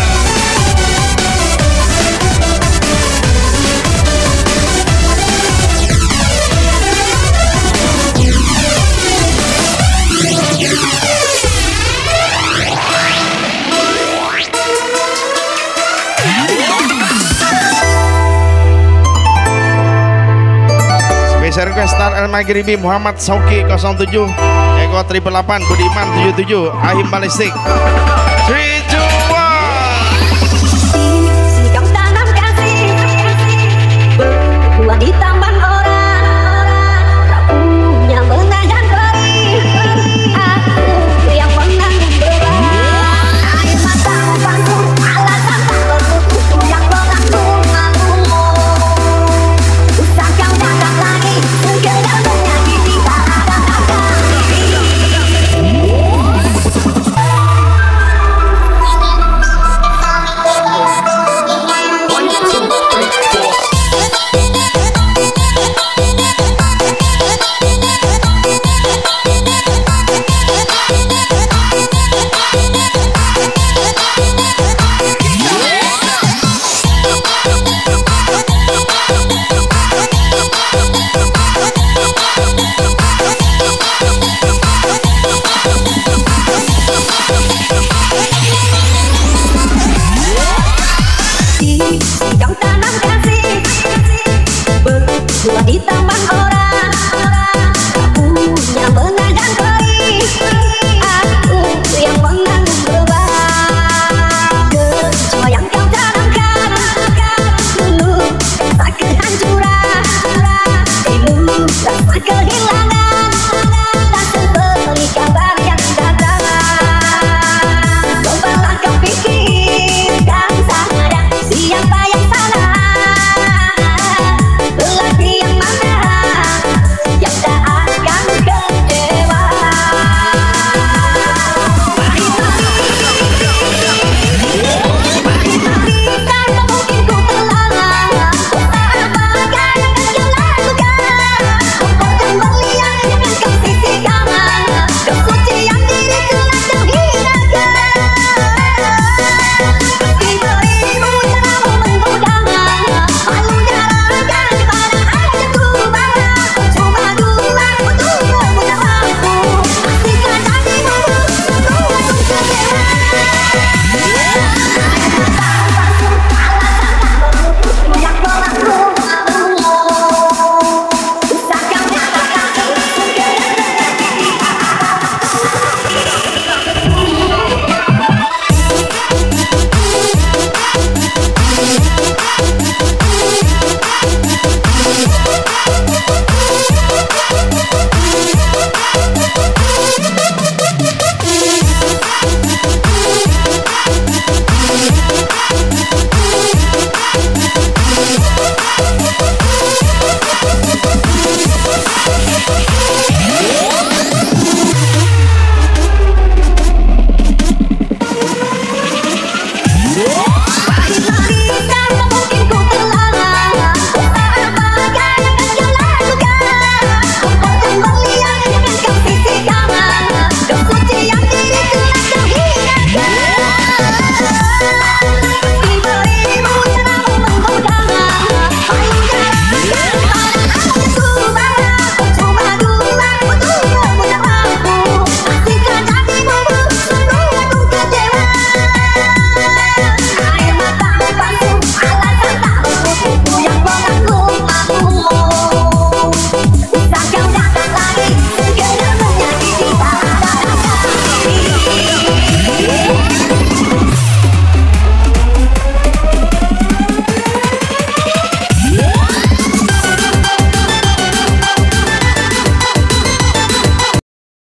Spesial request Star El Maghribi Muhammad Sauki nol tujuh Eko triple delapan Budiman tujuh tujuh Ahim Balistik three